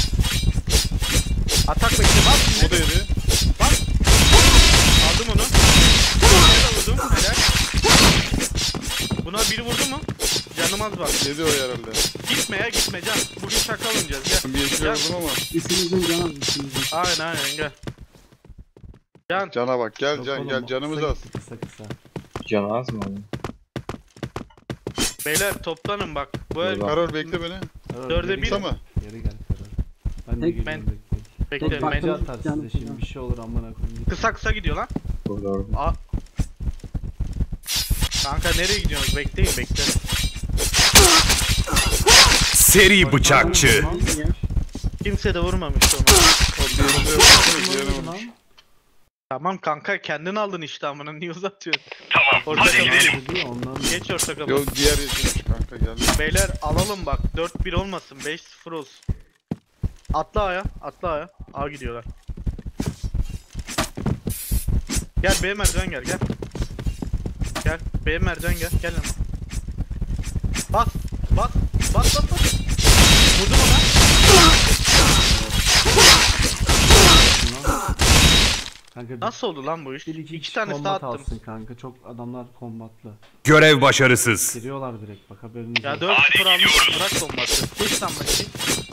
S1: Atak bekle bas
S5: O
S1: şimdi.
S5: da yedi.
S1: Bas. Aldım onu. Buna da vurdum. Helal. Buna biri vurdu mu? Canım az var.
S5: Yedi o herhalde.
S1: Gitme ya gitme Can. Bugün şaka oynayacağız gel.
S5: Ben bir yeşil
S1: Gel.
S5: vurdum ama.
S3: Üçümüzün canı az. Üçümüzün.
S1: Aynen aynen gel. Can.
S5: Cana bak gel
S2: Yok
S5: can
S2: oğlum,
S5: gel canımız
S2: kısa
S5: az.
S2: gitti, Kısa kısa.
S6: Can az mı oğlum?
S1: Beyler toplanın bak. Bu el
S6: Eyvah.
S5: Karol bekle beni.
S2: Karar,
S1: Dörde
S2: geri
S1: bir.
S2: gel.
S5: Kısa mı?
S2: Geri gel Karar. Ben de
S3: Tek-
S2: geliyorum
S1: ben-
S2: bekleyin.
S1: bekle.
S3: Tek
S1: men-
S2: Bence
S3: baktım.
S2: atar
S3: Canım
S2: size şimdi
S3: kısa.
S2: bir şey olur amına koyayım.
S1: Kısa kısa gidiyor lan.
S6: Burada orada.
S1: Aa. Kanka nereye gidiyorsunuz? Bekleyin bekle.
S4: Seri bıçakçı.
S3: Ya.
S1: Kimse de vurmamış onu.
S5: O bir yeşil vurmuş. Diğerini vurmuş.
S1: Tamam kanka kendin aldın işte amına niye uzatıyorsun? Tamam. Orta kapı.
S2: Dedi ya, ondan
S1: Geç orta kapı.
S5: Yo diğer yeşilmiş kanka geldi.
S1: Beyler alalım bak. dört bir olmasın. beş sıfır olsun. Atla aya. Atla aya. A gidiyorlar. Gel B merdiven gel gel. Gel B merdiven gel. Gel yanıma. Bas. Bas. Bas bas bas. Vurdum ona.
S2: Kanka
S1: Nasıl oldu lan bu iş?
S2: bir iki,
S1: İki tane sağ
S2: combat
S1: attım.
S2: alsın kanka. Çok adamlar kombatlı.
S4: Görev başarısız.
S2: Giriyorlar direkt bak haberiniz
S1: Ya
S2: olsun.
S1: dört sıfır almışsın. Bırak bombası. Geç lan maçı.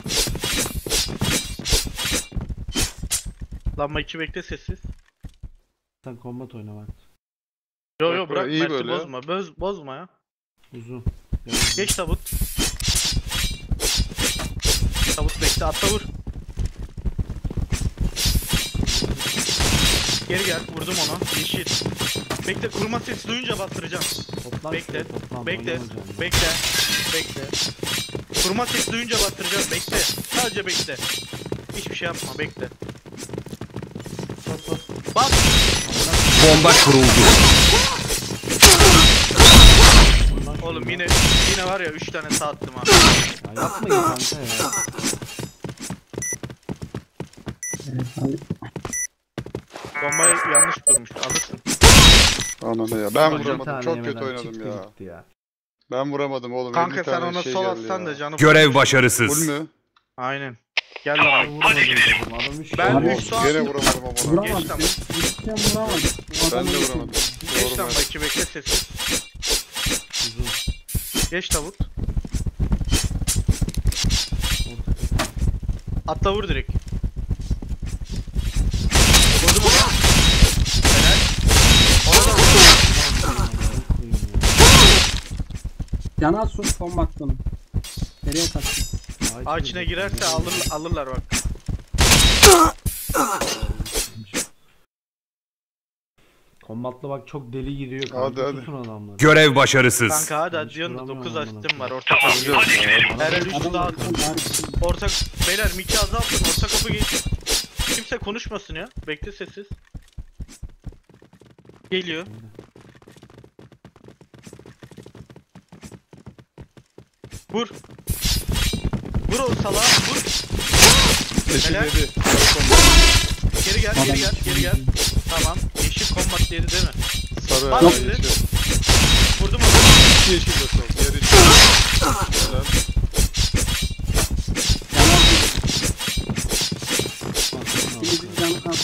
S1: Lan iki bekle sessiz.
S2: Sen kombat oyna bak.
S1: Yo
S5: Bak
S1: yo
S5: buraya
S1: bırak
S5: iyi
S1: Mert'i
S5: böyle ya.
S1: bozma. Böz, bozma ya.
S2: Uzun.
S1: Geç tabut. Tabut bekle atla vur. Geri gel vurdum ona. Yeşil. Bekle kurma sesi duyunca bastıracağım.
S2: Toplan
S1: Bekle,
S2: şuraya, toplan,
S1: Bekle.
S2: oynamayacağım ben.
S1: Bekle. Bekle. Kurma sesi duyunca bastıracağım. Bekle. Sadece bekle. Hiçbir şey yapma bekle.
S2: Bas, bas.
S1: Bas.
S4: Bomba kuruldu.
S2: Bundan
S1: Oğlum
S2: şuradan.
S1: yine yine var ya üç tane sağ attım ha.
S2: Ya yapmayın kanka ya.
S3: Evet abi.
S1: Bombayı yanlış kurmuş. Alırsın.
S5: Ananı ya ben
S1: Bir
S2: Bir
S5: vuramadım
S2: tane
S5: çok
S2: yemeden
S5: kötü oynadım
S2: çıktı
S5: ya.
S2: gitti ya.
S5: Ben vuramadım oğlum.
S1: Kanka
S5: elli
S1: sen
S5: tane
S1: ona
S5: şey
S1: sol
S5: geldi
S1: atsan
S5: ya.
S1: da canı.
S4: Görev
S5: Full
S4: başarısız.
S5: mü?
S1: Aynen. Gel lan.
S2: Hadi gidelim. Adam üç
S1: Ben
S2: tane
S1: üç
S2: oldu.
S1: saat-
S5: Gene vuramadım ama.
S3: Vuramadım.
S1: Geç lan.
S3: Üçten vuramadım. Bu
S5: Ben
S3: adam
S5: de
S3: yok.
S5: vuramadım.
S1: Geç
S5: Doğru
S1: lan
S5: Mert.
S1: iki bekle sessiz.
S2: Uzun.
S1: Geç tavut.
S2: Orta kısım.
S1: Atla vur direkt. Vurdum ona. Helal. Ona da vurdum.
S3: Canı az sus kombattanım. Nereye kaçtın?
S1: Ağ içine girerse alır, alırlar bak.
S2: Kombatla bak çok deli gidiyor
S5: Hadi,
S2: kanka.
S5: hadi.
S2: Tutun adamları.
S4: Görev başarısız.
S1: Kanka hadi hadi
S2: Hiç
S1: diyorsun da
S2: vuramıyorum
S1: dokuz
S2: amına
S1: asistim var.
S2: koyayım.
S1: Orta kapı geç. Her el üç
S3: Adam
S1: dağıtın.
S3: zaten harika.
S1: Orta beyler Miki azaltın. Orta kapı geç. Kimse konuşmasın ya. Bekle sessiz. Geliyor. Vur. Vur o salağı vur.
S5: Yeşil
S1: Helal.
S5: yedi.
S1: Geri gel geri gel geri gel. Tamam. Yeşil combat yedi değil mi?
S5: Sarı.
S1: Bak
S5: Yok.
S1: şimdi.
S5: Yeşil.
S1: Vurdum onu.
S5: İki yeşil de sol. Diğer yeşil. Helal.
S3: Bir bir canı kaldı.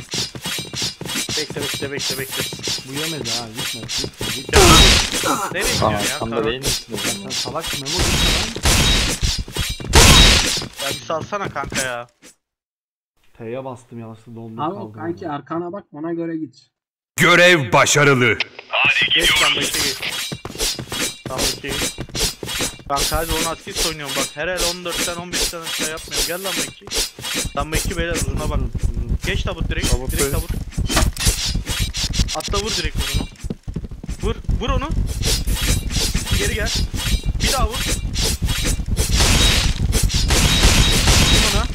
S1: Bekle bekle bekle bekle.
S2: Bu yemedi ha gitme gitme gitme.
S1: Nereye
S6: Aa,
S1: gidiyorsun ya?
S6: arkamda
S1: Karo?
S6: değil misiniz
S2: Sen
S6: lan?
S2: salak Memo gitme lan.
S1: Ya bir salsana kanka ya.
S2: T'ye bastım yanlışlıkla dondum
S3: Abi
S2: kaldım.
S3: kanki
S2: orada.
S3: arkana bak ona göre git.
S4: Görev başarılı.
S1: Geç lan başa geç. Tamam okey. Kanka hadi onu aktif oynuyorum bak. Her el on dörtten on beşten aşağı yapmıyorum. Gel lan Meki. Lan Meki beyler uzuna bak. Geç tabut direkt.
S5: Tabut
S1: direkt
S5: be.
S1: tabut. Atla vur direkt uzunu. Vur. Vur onu. Geri gel. Bir daha vur. Vur ona.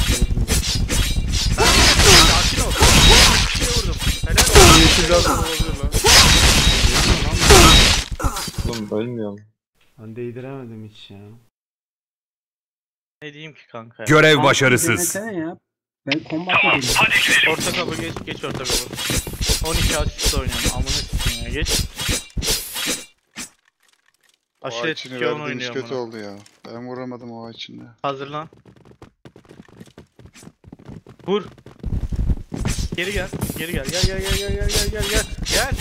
S1: Sakin ol. Bir şey vurdum. Helal olsun.
S5: Yeşil lazım olabilir lan.
S6: Oğlum ölmüyor mu?
S2: Ben değdiremedim hiç ya.
S1: Ne diyeyim ki kanka ya.
S4: Görev
S3: Kanki
S4: başarısız.
S3: denesene ya. Ben kombatla değilim.
S1: Orta kapı geç, geç orta kapı. on iki asist oynuyorum. Amına sikeyim ya, geç.
S5: O
S1: Aşırı
S5: ağaçını
S1: etkili oyun
S5: verdiğimiz
S1: oynuyorum
S5: kötü
S1: bunu.
S5: oldu ya. Ben vuramadım o ağaçını.
S1: Hazırlan. Vur. Geri gel. Geri gel. Gel gel gel gel gel gel gel gel. Gel.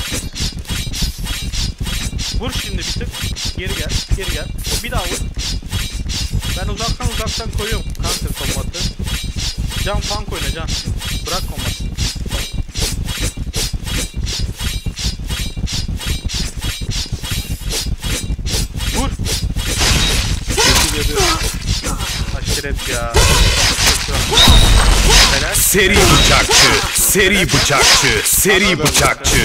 S1: Vur şimdi bir tık. Geri gel. Geri gel. Bir daha vur. Ben uzaktan uzaktan koyuyorum counter kombatı. Can funk oyna Can. Bırak kombatı. Vur.
S5: Yeşil yedi.
S1: Aşiret ya. Helal.
S4: Seri bıçakçı. Seri bıçakçı. Seri bıçakçı.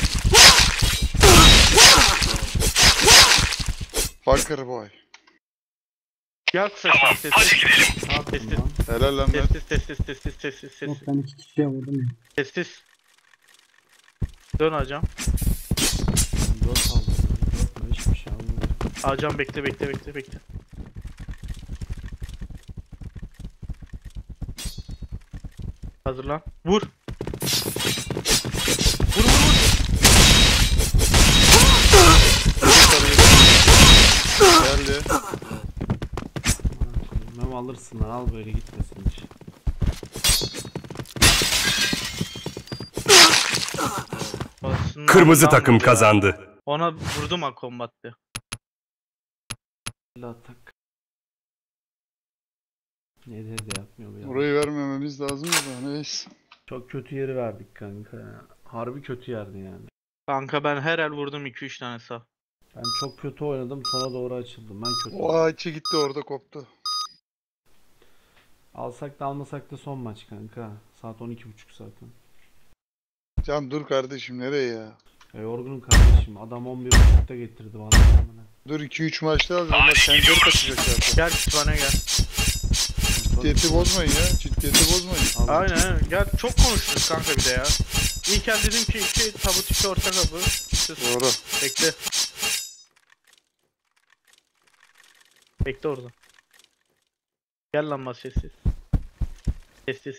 S5: Fucker boy.
S1: Gel kısa şimdi sessiz. Tamam sessiz.
S5: Helal lan ben.
S1: Sessiz sessiz sessiz sessiz
S3: Yok
S1: sessiz.
S3: ben iki kişiye vurdum ya.
S1: Sessiz. Dön hocam.
S2: dört aldım. dört mü hiçbir şey almadım.
S1: Hocam bekle bekle bekle bekle. Hazırlan. Vur. Vur vur vur.
S5: Geldi.
S2: Memo alırsın lan al böyle gitmesin hiç.
S1: Aslında
S4: Kırmızı
S1: ondan
S4: takım
S1: vurdu ya.
S4: kazandı.
S1: Ona vurdum ha kombatte.
S2: La atak. Ne de de yapmıyor bu ya.
S5: Orayı vermememiz lazım da neyse.
S2: Çok kötü yeri verdik kanka ya. Harbi kötü yerdi yani.
S1: Kanka ben her el vurdum iki üç tane sağ.
S2: Ben çok kötü oynadım sona doğru açıldım. Ben kötü.
S5: O ağaçı gitti orada koptu.
S2: Alsak da almasak da son maç kanka. Saat on iki buçuk zaten.
S5: Can dur kardeşim nereye ya?
S2: E yorgunum kardeşim. Adam on bir buçukta getirdi bana.
S5: Dur iki üç maçta az onlar kendileri kaçacak zaten.
S1: Gel kütüphane gel.
S5: Ciddiyeti bozmayın ya. Ciddiyeti bozmayın.
S2: Aldım.
S1: Aynen aynen. Gel çok konuştuk kanka bir de ya. İlk el dedim ki iki tabut iki orta kapı. İşte
S5: Doğru.
S1: bekle. Bekle orada. Gel lan bas sessiz. Sessiz.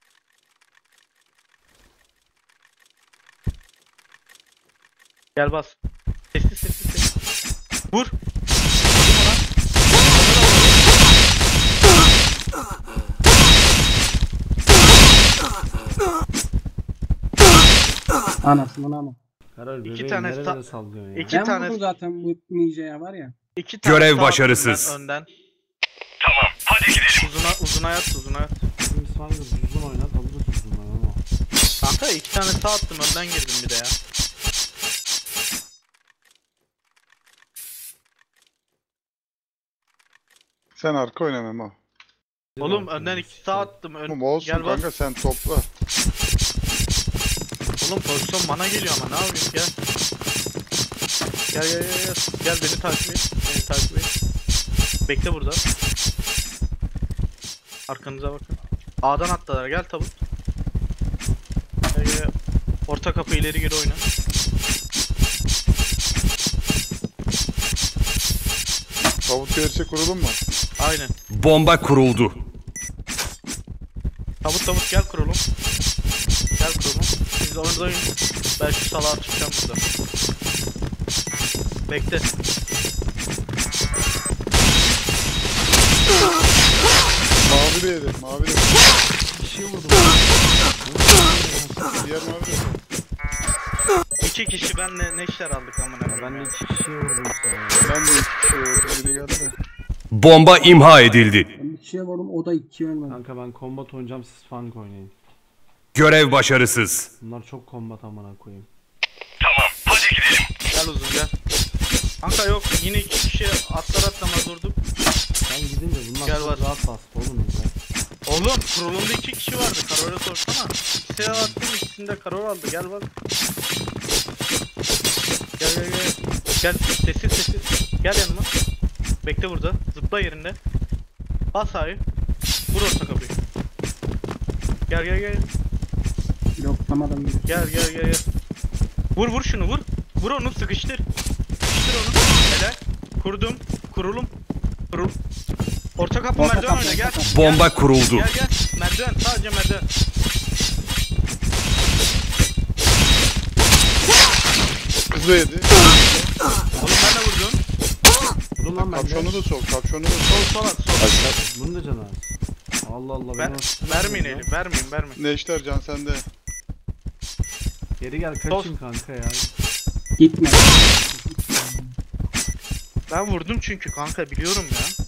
S1: Gel bas. Sessiz sessiz sessiz. Vur. Vurma lan.
S3: Anasını ama.
S2: Herhalde
S1: İki
S2: bebeğim
S1: tane
S2: nerelere
S1: sa-
S2: sallıyorsun ya.
S1: iki-
S3: Ben
S1: tane-
S3: vurdum zaten bu ninja'ya var ya.
S1: İki tane
S4: Görev
S1: sağ
S4: başarısız.
S1: attım ben önden. Tamam hadi gidelim. Uzuna, uzuna yat uzuna yat.
S2: Bizim İsmail'de uzun oynat alırız uzun ama.
S1: Kanka iki tane sağ attım önden girdim bir de ya.
S5: Sen arka oyna Memo.
S1: Oğlum önden iki sağ attım. Ön...
S5: Oğlum olsun
S1: Gel bas.
S5: kanka sen topla.
S1: Oğlum pozisyon bana geliyor ama ne yapayım gel. Gel gel gel gel. Gel beni takip et. Beni takip et. Bekle burada. Arkanıza bakın. A'dan attılar gel tabut. Gel gel gel. Orta kapı ileri geri oyna.
S5: Tavuk gerçe kurulun mu?
S1: Aynen.
S4: Bomba kuruldu.
S1: Tabut tabut gel kurulum. Gel kurulum. Siz oynayın. Ben şu salağa tutacağım burada. Bekle.
S5: Mavi de yedi. Mavi de yedi.
S2: Bir şey vurdum.
S5: Diğer mavi de yedi.
S1: İki kişi benle ne işler aldık amına
S2: Ya ben
S1: koyayım
S2: de
S1: ya.
S2: iki kişiye vurdum sana.
S5: Ben de iki şey oldu. Biri geldi de.
S4: Bomba imha edildi.
S3: Ben bir kişiye vurdum o da ikiye ölmedi.
S2: Kanka ben combat oynayacağım, siz funk oynayın.
S4: Görev başarısız.
S2: Bunlar çok combat amına koyayım.
S1: Gel uzun gel. Kanka yok yine iki kişi atlar atlamaz durduk.
S2: Sen gidince bunlar
S1: Gel
S2: çok
S1: var.
S2: rahat bastı oğlum bize.
S1: Oğlum kurulumda iki kişi vardı. Karol'a sorsana. İkisine attım ikisinde Karol aldı. Gel bak. Gel gel gel. Gel sessiz sessiz. Gel yanıma. Bekle burada. Zıpla yerinde. Bas sağı. Vur orta kapıyı. Gel gel gel.
S3: Bloklamadan bir.
S1: Gel gel gel gel. Vur vur şunu vur. Vur onu sıkıştır. Sıkıştır onu. Helal. Kurdum. Kurulum. Kurul. Orta kapı
S3: Orta
S1: merdiven
S3: kapı,
S1: oyna gel.
S3: orta kapı.
S4: Bomba kuruldu.
S1: Gel gel. Merdiven sadece merdiven.
S5: Kız da yedi.
S1: Oğlum ben de vurdum.
S2: Dur lan ben
S5: Kapşonu
S2: de.
S5: da sol. Kapşonu da sol.
S1: Sol sol at sol.
S2: Bunun da canı az. Allah Allah.
S1: Ver,
S2: beni nasıl
S1: vermeyin
S2: tutuyorsun
S1: eli. Vermeyin vermeyin.
S5: Ne işler Can sende?
S2: lan? Geri gel kaçın kanka ya.
S3: Gitme.
S1: Ben vurdum çünkü kanka biliyorum ya.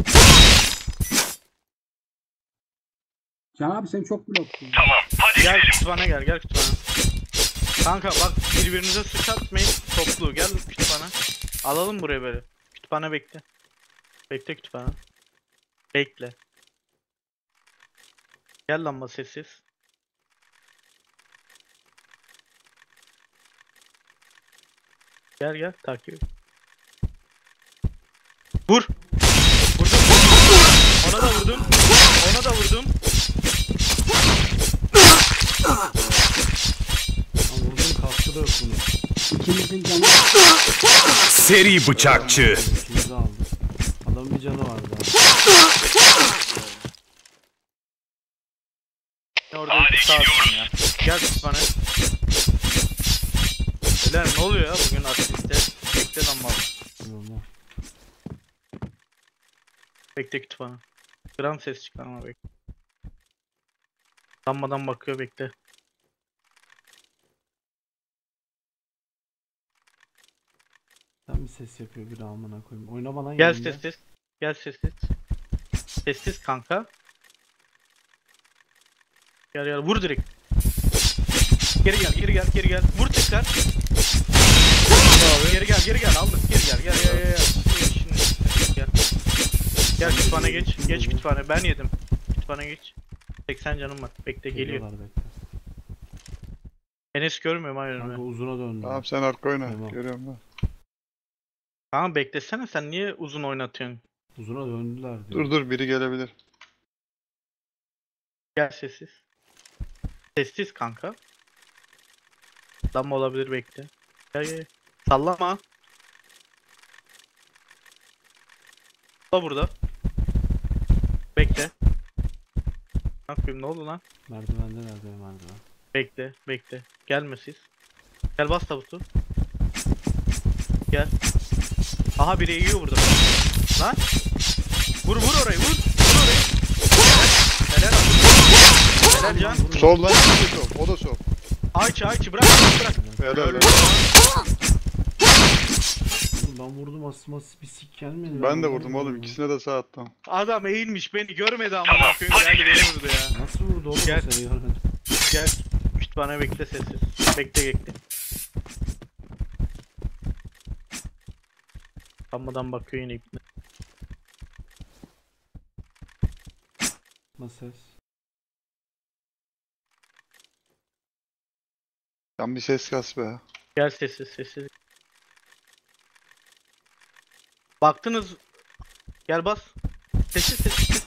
S3: Can abi sen çok blokluyorsun.
S1: Gel kütüphane gel gel kütüphane. Kanka bak birbirinize suç atmayın toplu gel kütüphane. Alalım buraya böyle. Kütüphane bekle. Bekle kütüphane. Bekle. Gel lamba sessiz. Gel gel takip et. Vur. Vurdum. Ona da vurdum. Ona da vurdum.
S2: Lan vurdum kaskı da yok bunun.
S3: İkimizin canı
S4: Seri bıçakçı.
S2: İkimizi aldı. Adamın bir canı vardı abi.
S1: Orada iki saat ya. Gel kütüphane. Beyler ne oluyor ya bugün asiste? Bekle lan mal.
S2: Normal.
S1: Bekle kütüphane. Gram ses çıkarma bekle. Dammadan bakıyor bekle.
S2: Sen bir ses yapıyor bir amına koyayım. Oynama lan
S1: Gel
S2: yanımda.
S1: sessiz. Gel sessiz. Sessiz kanka. Gel gel vur direkt. Geri gel geri gel geri gel. Vur tekrar. Geri gel geri gel aldık geri gel gel gel gel. Şimdi gel. Gel kütüphane geç. Geç kütüphane ben yedim. Kütüphane geç. seksen canım var. Bekle geliyor.
S2: Geliyorlar bekle.
S1: Enes görmüyorum hayır
S2: Kanka
S1: önüme.
S2: uzuna döndü.
S5: Tamam sen arka oyna.
S2: Tamam.
S5: Görüyorum ben.
S1: Tamam beklesene sen niye uzun oynatıyorsun?
S2: Uzuna döndüler diyor.
S5: Dur dur biri gelebilir.
S1: Gel sessiz. Sessiz kanka. Lamba olabilir bekle. Gel gel. Sallama. Da burada. Bekle. Ne yapayım ne oldu lan?
S2: Merdivende nerede merdiven?
S1: Bekle bekle. Gelme siz. Gel bas tabutu. Gel. Aha biri yiyor burada. Lan. Vur vur orayı vur. Vur orayı. Helal. Helal olsun. Helal can.
S5: Sol lan ikisi sol. O da sol.
S1: Ayçi ayçi bırak bırak.
S5: Helal
S1: Öyle.
S5: helal.
S2: Oğlum ben vurdum asma bir sik gelmedi.
S5: Ben de vurdum oğlum. İkisine de sağ attım.
S1: Adam eğilmiş beni görmedi amına koyayım geldi beni vurdu ya.
S2: Nasıl vurdu oğlum
S1: Gel.
S2: o seni görmedi.
S1: Gel. Kütüphane bekle sessiz. Bekle bekle. Dammadan bakıyor yine ipne.
S2: Nasıl ses?
S5: Sen bir ses kas be.
S1: Gel sessiz sessiz. Baktınız. Gel bas. Sessiz sessiz.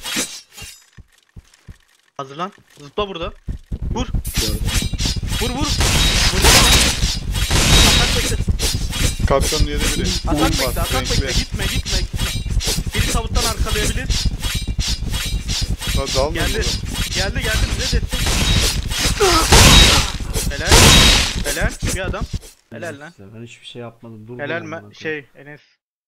S1: Hazırlan. Zıpla burada. Vur. Vur vur. Vur. Atak bekle.
S5: Kaptanın yedi biri.
S1: Atak
S5: Bak,
S1: bekle. Atak
S5: renkli.
S1: bekle. Gitme gitme gitme. Biri tavuttan arkalayabilir.
S5: Hadi dalma
S1: Geldi.
S5: burada.
S1: Geldi geldi bize destek. Helal. Helal. Bir adam. Helal lan.
S2: Ben hiçbir şey yapmadım. Dur.
S1: Helal mi? Şey Enes.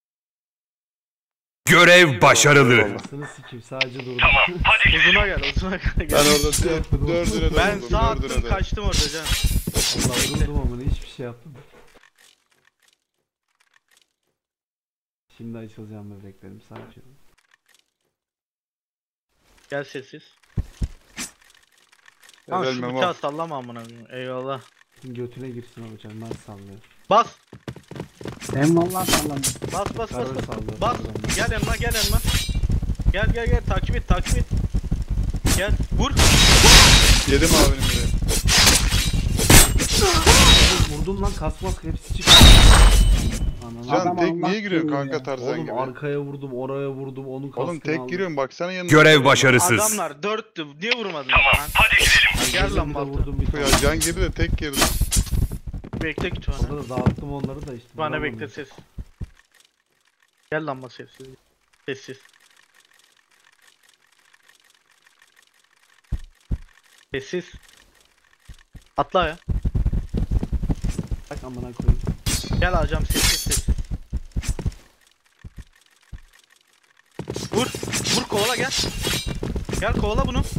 S4: Görev başarılı.
S2: Anasını sikeyim sadece durdum.
S1: Uzuna gel uzuna gel.
S5: Ben orada dö- dördüne de
S1: Ben
S5: vurdum,
S1: sağ
S5: dördüne
S1: attım
S5: de.
S1: kaçtım orada can.
S2: Allah durdum ama hiçbir şey yapmadım. Şimdi açılacağım bebeklerim sakin ol.
S1: Gel sessiz. Tamam
S5: Helal
S1: şu
S5: Memo.
S1: bıçağı sallama amına koyayım. Eyvallah.
S2: Götüne girsin o bıçak nasıl sallıyor.
S1: Bas.
S3: Ben vallahi sallamıyorum.
S1: Bas bas bas
S2: Karı
S1: bas.
S2: sallıyor.
S1: Bas.
S2: pardon.
S1: Gel yanıma gel yanıma. Gel gel gel takip et takip et. Gel vur.
S5: Yedim abinin biri.
S2: Oğlum vurdum lan kasmak hepsi çıktı. Ananı.
S5: Can
S3: Adam
S5: tek
S3: Allah
S5: niye giriyorsun
S3: koruyor
S5: kanka
S3: ya.
S5: Tarzan
S2: Oğlum
S5: gibi?
S2: arkaya vurdum oraya vurdum onun kaskını
S5: Oğlum tek
S2: aldım.
S5: giriyorsun baksana yanına.
S4: Görev başarısız.
S1: Adamlar dörttü. Niye vurmadın? Tamam hadi gidelim. Gel lan
S2: Bir de
S1: Balta.
S2: vurdum bir
S5: Ya
S2: tane.
S5: can girdi de tek girdi.
S1: Bekle git bana.
S2: Orada da dağıttım onları da işte.
S1: Bana
S2: vuramadım.
S1: bekle ses. Gel lan bas sessiz. Sessiz. Sessiz. Atla ya.
S2: Bak amına koyayım.
S1: Gel hocam sessiz sessiz. Vur. Vur kovala gel. Gel kovala bunu.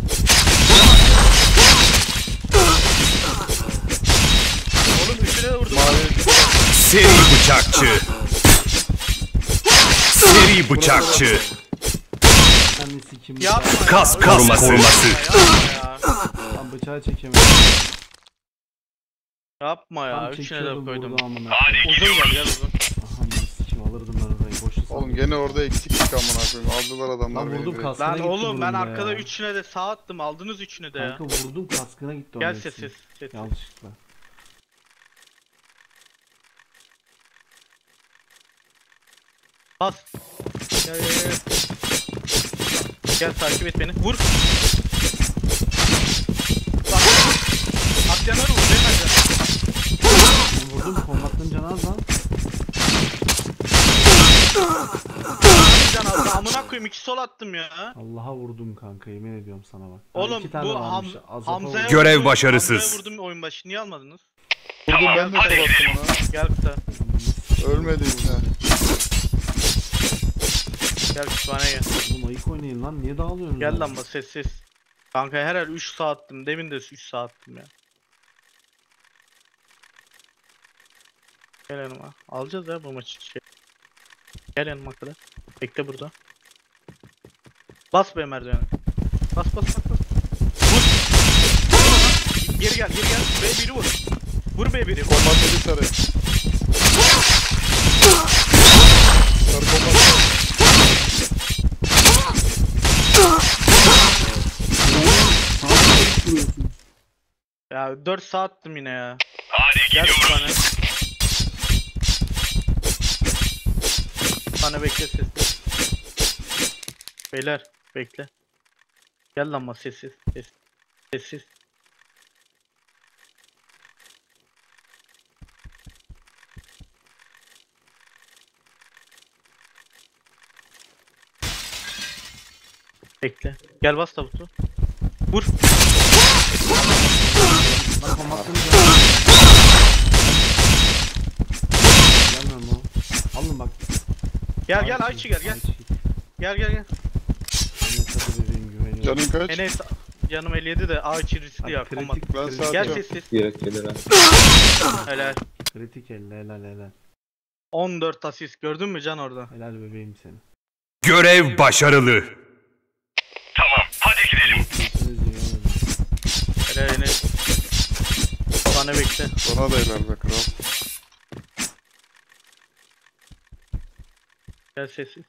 S1: Oğlum üçüne de vurdum.
S5: Mavi
S4: Seri bıçakçı. Seri bıçakçı.
S2: Ben bir sikim.
S1: Yapma ya.
S4: Kas
S1: öyle
S4: koruması.
S1: yapma ya.
S2: Tam bıçağı çekemedim.
S1: Yapma ya.
S2: Tam
S1: Üçüne de
S2: çekiyordum
S1: koydum.
S2: vurdu amına koyayım.
S1: Uzun gel gel uzun.
S2: Aha ben sikim alırdım ben orayı. Boşu
S5: Oğlum
S2: sandım.
S5: gene orada eksiklik amına koyayım. Aldılar adamlar
S2: Lan
S5: beni
S2: vurdum
S5: direkt.
S2: kaskına
S1: Lan
S2: gitti
S1: oğlum ben
S2: vurun
S1: arkada
S2: ya.
S1: üçüne de sağ attım. Aldınız üçünü de ya.
S2: Kanka vurdum kaskına gitti
S1: Gel
S2: onun hepsi.
S1: sessiz. Sessiz.
S2: Yanlışlıkla.
S1: Bas. Gel gel gel. Gel takip et beni. Vur. Bak. Atlayanları vur. Ben atacağım.
S2: Ben vurdum kombatın canı az lan.
S1: Can aldı. Amına koyayım iki sol attım ya.
S2: Allah'a vurdum kanka yemin ediyorum sana bak. Daha
S1: Oğlum
S2: iki tane
S1: bu Ham
S2: varmış, Azap'a
S1: Hamza'ya
S2: vurdum.
S4: Görev
S1: vurdum,
S4: başarısız.
S1: Hamza'ya vurdum oyun başı. Niye almadınız?
S5: Vurdum ben de sol attım ona.
S1: Gel kısa.
S5: Ölmedi yine.
S1: Gel kütüphaneye gel.
S2: Oğlum ayık oynayın lan niye dağılıyorsunuz?
S1: Gel
S2: lan?
S1: lan bak sessiz. Kanka her her üç saat attım. Demin de üç saat attım ya. Gel yanıma. Alacağız ya bu maçı. Şey. Gel yanıma kadar. Bekle burada. Bas be merdivene. Bas bas bas bas. Vur. Vur ona. Geri gel geri gel. B biri vur. Vur B biri.
S5: Kombat dedi sarı. Sarı kombat sarı.
S3: Vuruyorsunuz.
S1: Ya dört saat attım yine ya. Hadi gel bana. Bana bekle sessiz. Beyler bekle. Gel lan bak sessiz. Sessiz. Sessiz. Bekle. Gel bas tabutu. Vur.
S2: Lan kombatın canı az. Gelmem o. Alın bak.
S1: Gel gel Ayçi gel gel.
S2: Ayçi.
S1: Gel gel gel.
S2: Enes hadi bebeğim güveniyorum.
S5: Canın kaç?
S1: Enes canım elli yedi de Ayçi riskli ya.
S2: Hadi
S1: Kombat.
S2: kritik,
S5: Ben
S2: kritik,
S5: sağ-
S1: Gel
S5: Atacağım.
S1: sessiz.
S6: Direkt gelir ha.
S1: Helal.
S2: kritik elle helal helal.
S1: on dört asist gördün mü Can orada?
S2: Helal bebeğim seni.
S4: Görev başarılı.
S2: İkiniz de göremedim.
S1: Helal Enes. Bana bekle.
S5: Sana da helal be kral.
S1: Gel sessiz.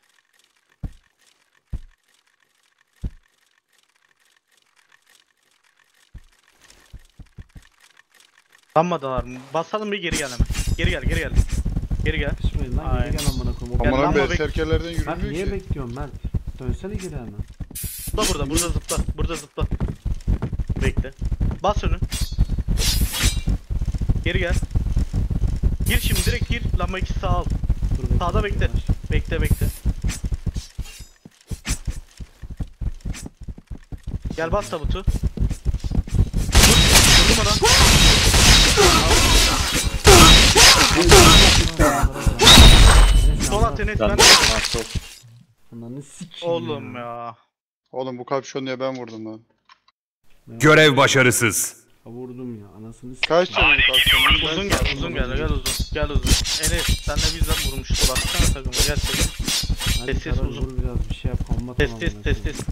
S1: Sanmadılar mı? Basalım bir geri gel hemen. Geri gel geri gel. Geri gel.
S2: Kısmayın lan
S1: Aynen.
S2: geri gel amına koyayım. O
S1: Gel
S5: Aman
S1: lan
S5: abi
S1: bebek.
S5: berserkerlerden
S2: Mert
S5: yürümüyor
S2: niye
S5: ki.
S2: bekliyorsun Mert? Dönsene geri hemen.
S1: Zıpla burada, burada zıpla. Burada zıpla. Bekle. Bas önü. Geri gel. Gir şimdi direkt gir. Lamba ikisi sağ al.
S2: Dur bekle.
S1: Sağda bekle.
S2: Yavaş.
S1: Bekle bekle. Gel bas tabutu. Vur. Vurdum ona. Sol at Enes
S6: Ben
S1: ben.
S6: de ha, sol.
S2: Ananı sikeyim
S1: Oğlum ya.
S5: Oğlum bu kapşon diye ben vurdum lan.
S4: Görev başarısız.
S2: Ha, vurdum ya anasını sikeyim.
S5: Kaç canı bu kapşonun?
S1: Uzun gel, uzun gel, gel uzun. Gel uzun. Enes senle bizzat vurmuştu. Baksana takımı gel sessiz.
S2: Hadi
S1: Sessiz,
S2: Karar,
S1: uzun.
S2: vur biraz bir şey yap kombat
S1: Test
S2: tamam
S1: test
S2: amına
S1: test
S2: koyayım.
S1: test.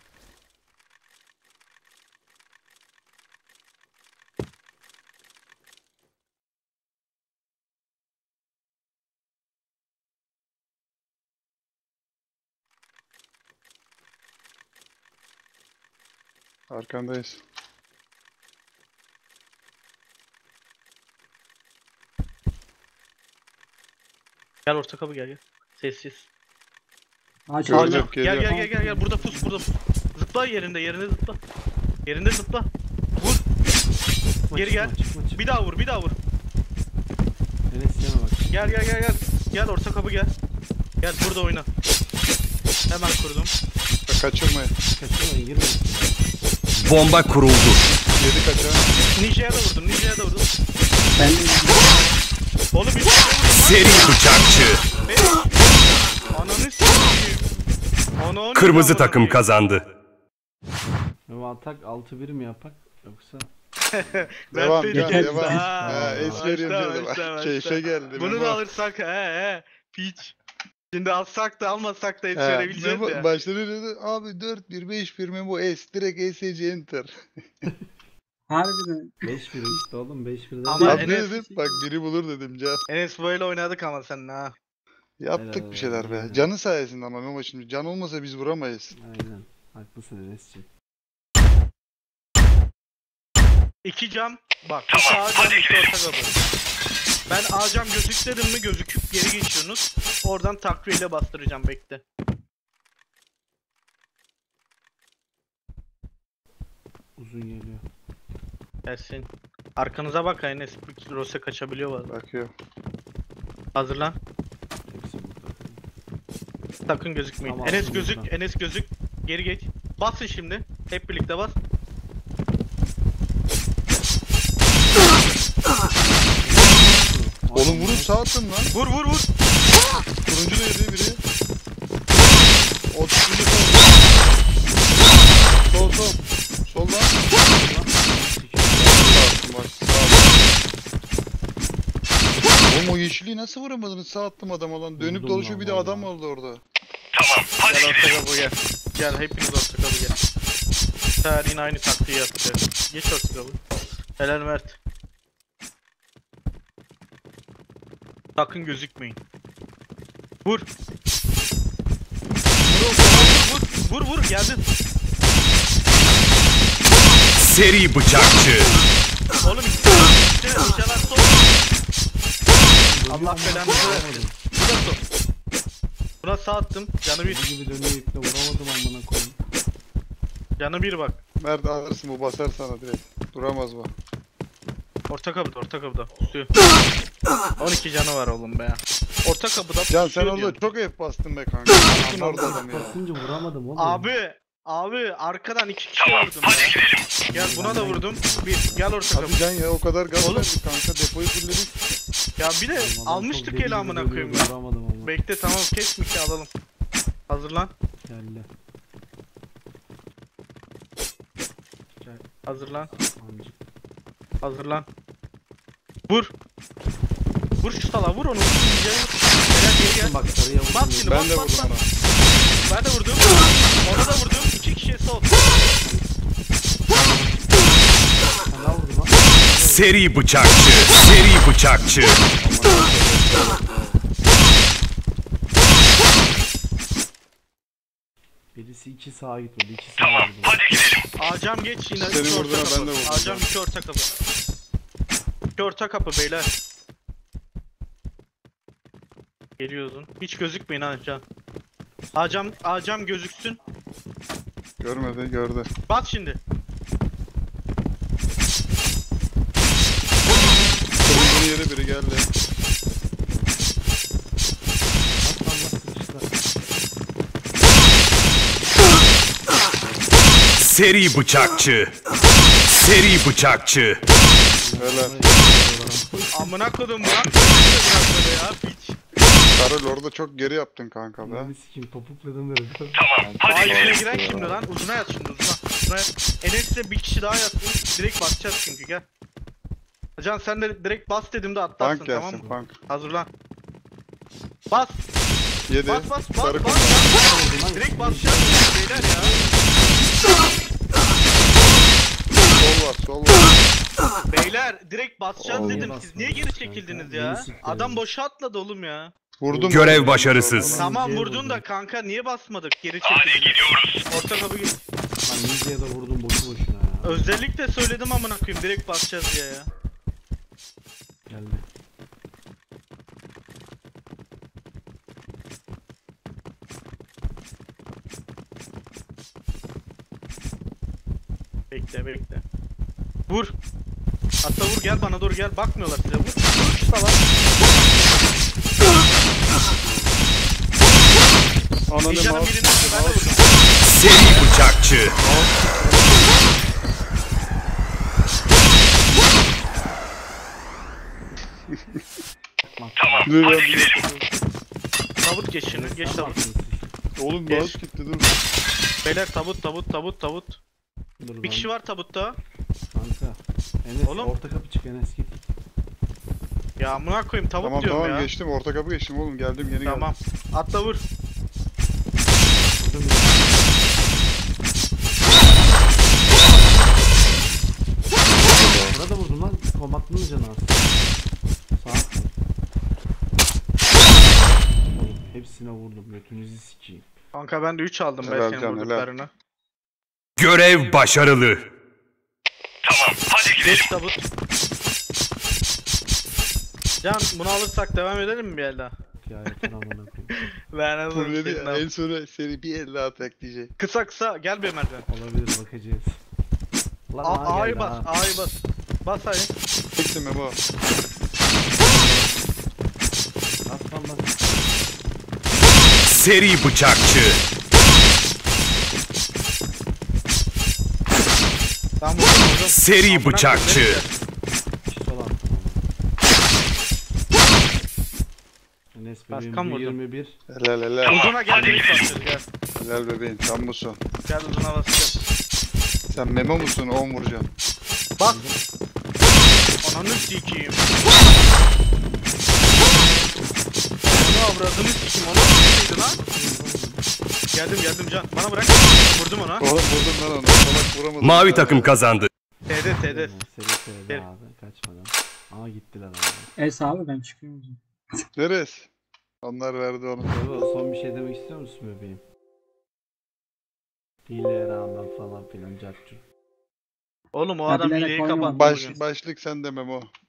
S5: Arkandayız.
S1: Gel orta kapı gel gel. Sessiz.
S3: Aç
S5: Gördüm.
S3: oyna.
S1: Gel
S5: Geliyor.
S1: gel gel gel gel burada pus burada pus. Zıpla yerinde yerinde zıpla. Yerinde zıpla. Vur.
S2: Çıkma,
S1: Geri
S2: çıkma,
S1: gel.
S2: Çıkma, çıkma.
S1: Bir daha vur bir daha vur.
S2: Enes yeme bak.
S1: Gel gel gel gel. Gel orta kapı gel. Gel burada oyna. Hemen kurdum.
S5: Bak kaçırmayın.
S2: Kaçırmayın girme.
S4: Bomba kuruldu.
S5: Yedi kaça.
S1: Ninja'ya da vurdum Ninja'ya da vurdum.
S3: Ben de
S1: Oğlum bir şey vurdum lan.
S4: Seri bıçakçı.
S1: Hey. Ananı s**eyim. Ana onu
S4: Kırmızı
S1: yavrum
S4: takım
S1: diye.
S4: kazandı.
S2: Ve atak altı bir mi yapak yoksa?
S1: Ben
S5: Devam
S1: seni
S5: can
S1: kestim.
S5: devam.
S1: Ha,
S5: Ha, es
S1: başla,
S5: veriyorum diye de
S1: başla,
S5: bak.
S1: başla.
S5: Keyfe geldi.
S1: Bunu
S5: Memo.
S1: da alırsak he he. Piç. Şimdi alsak da almasak da hep
S5: Ha,
S1: söyleyebileceğiz
S5: Memo
S1: ya.
S5: başta ne dedi? Abi dört bir beş bir Memo S. Direkt E S C enter.
S3: harbiden
S2: beş bir işte oğlum beş birden.
S1: Ama
S5: Abi ne
S1: Enes-
S5: dedim? Bak biri bulur dedim Can.
S1: Enes böyle oynadık ama seninle ha.
S5: Yaptık
S2: Helal
S5: bir şeyler be.
S2: olsun.
S5: Canın sayesinde ama Memo şimdi. Can olmasa biz vuramayız.
S2: Aynen. Haklısın Enes'ciğim.
S1: İki cam. Bak bir sağ cam iki orta kapı. Ben A cam gözük dedim mi gözüküp geri geçiyorsunuz. Oradan takviyeyle bastıracağım bekle.
S2: Uzun geliyor.
S1: Gelsin. Arkanıza bak Enes. Bir Rose kaçabiliyor var.
S5: Bakıyor.
S1: Hazırlan.
S2: Hepsi burada.
S1: Sakın gözükmeyin.
S2: Tamam,
S1: Enes
S2: tamam,
S1: gözük,
S2: tamam.
S1: Enes gözük. Geri geç. Basın şimdi. Hep birlikte bas.
S5: Oğlum vurun sağ attım lan.
S1: Vur vur vur.
S5: Turuncu da yedi biri. O turuncu sol. Sol sol. Soldan. Sağ attım bak. Sağ attım. Oğlum o yeşiliği nasıl vuramadınız? Sağ attım adam olan. Dönüp
S2: Vurdum
S5: dolaşıyor
S2: lan
S5: bir de adam
S2: vallahi.
S5: oldu orada.
S1: Gel orta kapı gel. Gel hepiniz orta kapı gel. Her yine aynı taktiği yapacağız. Geç orta kapı. Helal Mert. Sakın gözükmeyin. Vur. Vur vur vur vur, vur. Geldin.
S4: Seri bıçakçı.
S1: Oğlum işte işte inşallah sol. Allah belanızı versin. Bu da sol. Buna sağ attım. Canı bir.
S2: Deli gibi dönüyor iple vuramadım amına koyayım.
S1: Canı bir bak.
S5: Mert alırsın bu basar sana direkt. Duramaz bu.
S1: Orta kapıda, orta kapıda. Pusuyor. on iki canı var oğlum be. Orta kapıda
S5: Can
S1: pusuyor
S5: sen orada
S1: diyorum.
S5: çok F bastın be kanka. Tutun orada adamı ya.
S2: Basınca vuramadım oğlum.
S1: Abi, abi arkadan iki kişi vurdum ya. Gel buna da vurdum. Bir, gel orta kapı.
S5: Hadi Can ya o kadar gaz
S1: Oğlum.
S5: verdik kanka depoyu fulledik.
S1: Ya bir de
S2: Oğlum adam çok
S1: almıştık
S2: deli
S1: el
S2: gibi
S1: amına
S2: dönüyor,
S1: koyayım ben.
S2: Vuramadım ama.
S1: Bekle tamam kes Miki alalım. Hazırlan.
S2: Geldi.
S1: Hazırlan.
S2: Amcık.
S1: Hazırlan. Vur. Vur şu sala vur onu. Helal geri gel.
S2: Bak sarıya vurdum.
S1: Bas şimdi
S5: Ben
S1: bas
S5: de
S1: bas
S5: vurdum
S1: bas.
S5: ona.
S1: Ben de vurdum. Ona da vurdum. İki kişiye sol.
S2: Sen daha vurdun lan.
S4: Seri bıçakçı. Seri bıçakçı.
S2: Birisi iki sağa gitmedi. iki sağa tamam, vurdu.
S1: Acam geç yine.
S5: Senin
S1: iki orta
S5: vurduğuna
S1: kapı.
S5: ben de vurdum
S1: Acam
S5: ya.
S1: iki orta kapı. İki orta kapı beyler. Geliyorsun. Hiç gözükmeyin ha can. Acam, acam gözüksün.
S5: Görmedi, gördü.
S1: Bas şimdi.
S5: Kırmızı yere biri geldi.
S4: Seri bıçakçı. Seri bıçakçı.
S5: Helal.
S1: Amına kodum lan. Bırakmadı ya piç.
S5: Karol orada çok geri yaptın kanka be.
S2: Ben sikeyim topukla dönerim.
S1: Aa içine giren kimdi lan? Uzuna yat şimdi uzuna. Uzuna yat. Enes'le bir kişi daha yatsın. Direkt basacağız çünkü gel. Can sen de direkt bas dediğimde atlarsın
S5: Tank
S1: tamam
S5: gelsin,
S1: mı?
S5: tank.
S1: Hazırlan. Bas.
S5: Yedi.
S1: Bas bas bas
S5: Sarı
S1: bas.
S5: kırmızı.
S1: bas. Direkt basacağız beyler ya.
S5: Sol var, sol var.
S1: Beyler direkt basacağız
S5: Oğlum,
S1: dedim. Siz niye geri çekildiniz ya?
S2: Beni siktir
S1: Adam
S2: ya.
S1: boşa atladı oğlum ya.
S5: Vurdum.
S4: Görev başarısız.
S1: Tamam
S2: Ninja'ya
S1: vurdun da
S2: vurdum.
S1: kanka niye basmadık? Geri çekildiniz. Orta kapı git.
S2: Lan Ninja'ya da vurdum boşu boşuna ya.
S1: Özellikle söyledim amına koyayım direkt basacağız diye ya.
S2: Geldi.
S1: Bekle bekle. Vur. Hatta vur gel bana doğru gel. Bakmıyorlar size. Vur. Vur şu salak.
S5: Ananı
S1: Bir canım
S5: mouse.
S1: birini attı ben de vurdum.
S4: Seri bıçakçı.
S5: Dur ya.
S1: Tabut geç şimdi. Geç
S2: Sen
S1: tabut.
S2: baktın siz.
S5: Oğlum
S1: Geç.
S5: mouse gitti dur.
S1: Beyler tabut tabut tabut tabut.
S2: Dur
S1: Bir
S2: ben-
S1: kişi var tabutta.
S2: Kanka. Enes
S1: Oğlum.
S2: orta kapı çık Enes git.
S1: Ya amına koyayım tavuk
S5: Tamam
S1: diyorum
S5: tamam
S1: ya.
S5: geçtim, orta kapı geçtim oğlum, geldim yeni
S1: Tamam. Atla vur.
S2: Vurdum ya. Burada vurdum lan. Kombatlının canı az. Sağ. Oğlum hepsine vurdum. Götünüzü sikeyim.
S1: Kanka ben de üç aldım ben
S5: Helal
S1: senin
S5: can, helal.
S1: vurduklarını.
S4: Görev başarılı.
S1: Geç tabut. Can bunu alırsak devam edelim mi bir el daha?
S2: Ya yeter amına koyayım.
S1: Ben alırım
S5: Fulledi
S1: senin
S5: ya,
S1: al.
S5: en sona seni bir elle atak diyecek.
S1: Kısa kısa gel be merdiven.
S2: Olabilir bakacağız. Lan
S1: A-
S2: ağa
S1: A'yı
S2: geldi
S1: bas,
S2: ha.
S1: A'yı bas. Bas A'yı.
S5: Çektim Memo.
S2: Bas lan bas.
S4: Seri bıçakçı.
S1: Ben vurdum vurdum.
S4: Seri
S1: Amına
S4: bıçakçı.
S1: koyayım,
S2: İki sol attım ama. Enes
S1: Başkan
S2: bebeğim
S1: vurdu.
S2: yirmi bir.
S5: Helal
S1: nereye?
S5: helal.
S1: Uzuna gel direkt basıyoruz gel.
S5: Helal bebeğim, tam busun.
S1: Gel uzuna basacağız.
S5: Sen Memo musun? on vuracaksın.
S1: Bas. Ananı sikeyim. Onu avradını sikeyim. Onu sikeydi lan. Geldim geldim can. Bana bırak. Vurdum ona.
S5: Oğlum vurdum lan onu. Salak vuramadım.
S4: Mavi takım kazandı.
S1: T'de T'de.
S2: Seri seri
S1: Gel.
S2: abi kaçmadan. Ama gittiler abi.
S3: Es abi ben çıkıyorum. o zaman.
S5: Neresi? Onlar verdi onu.
S2: Baba son bir şey demek istiyor musun bebeğim? Hileye rağmen falan filan cartçur.
S1: Oğlum o
S3: Ya
S1: adam
S3: bilerek
S1: hileyi
S3: oynamadım.
S1: kapattı
S5: Baş,
S1: bugün.
S5: başlık sende Memo.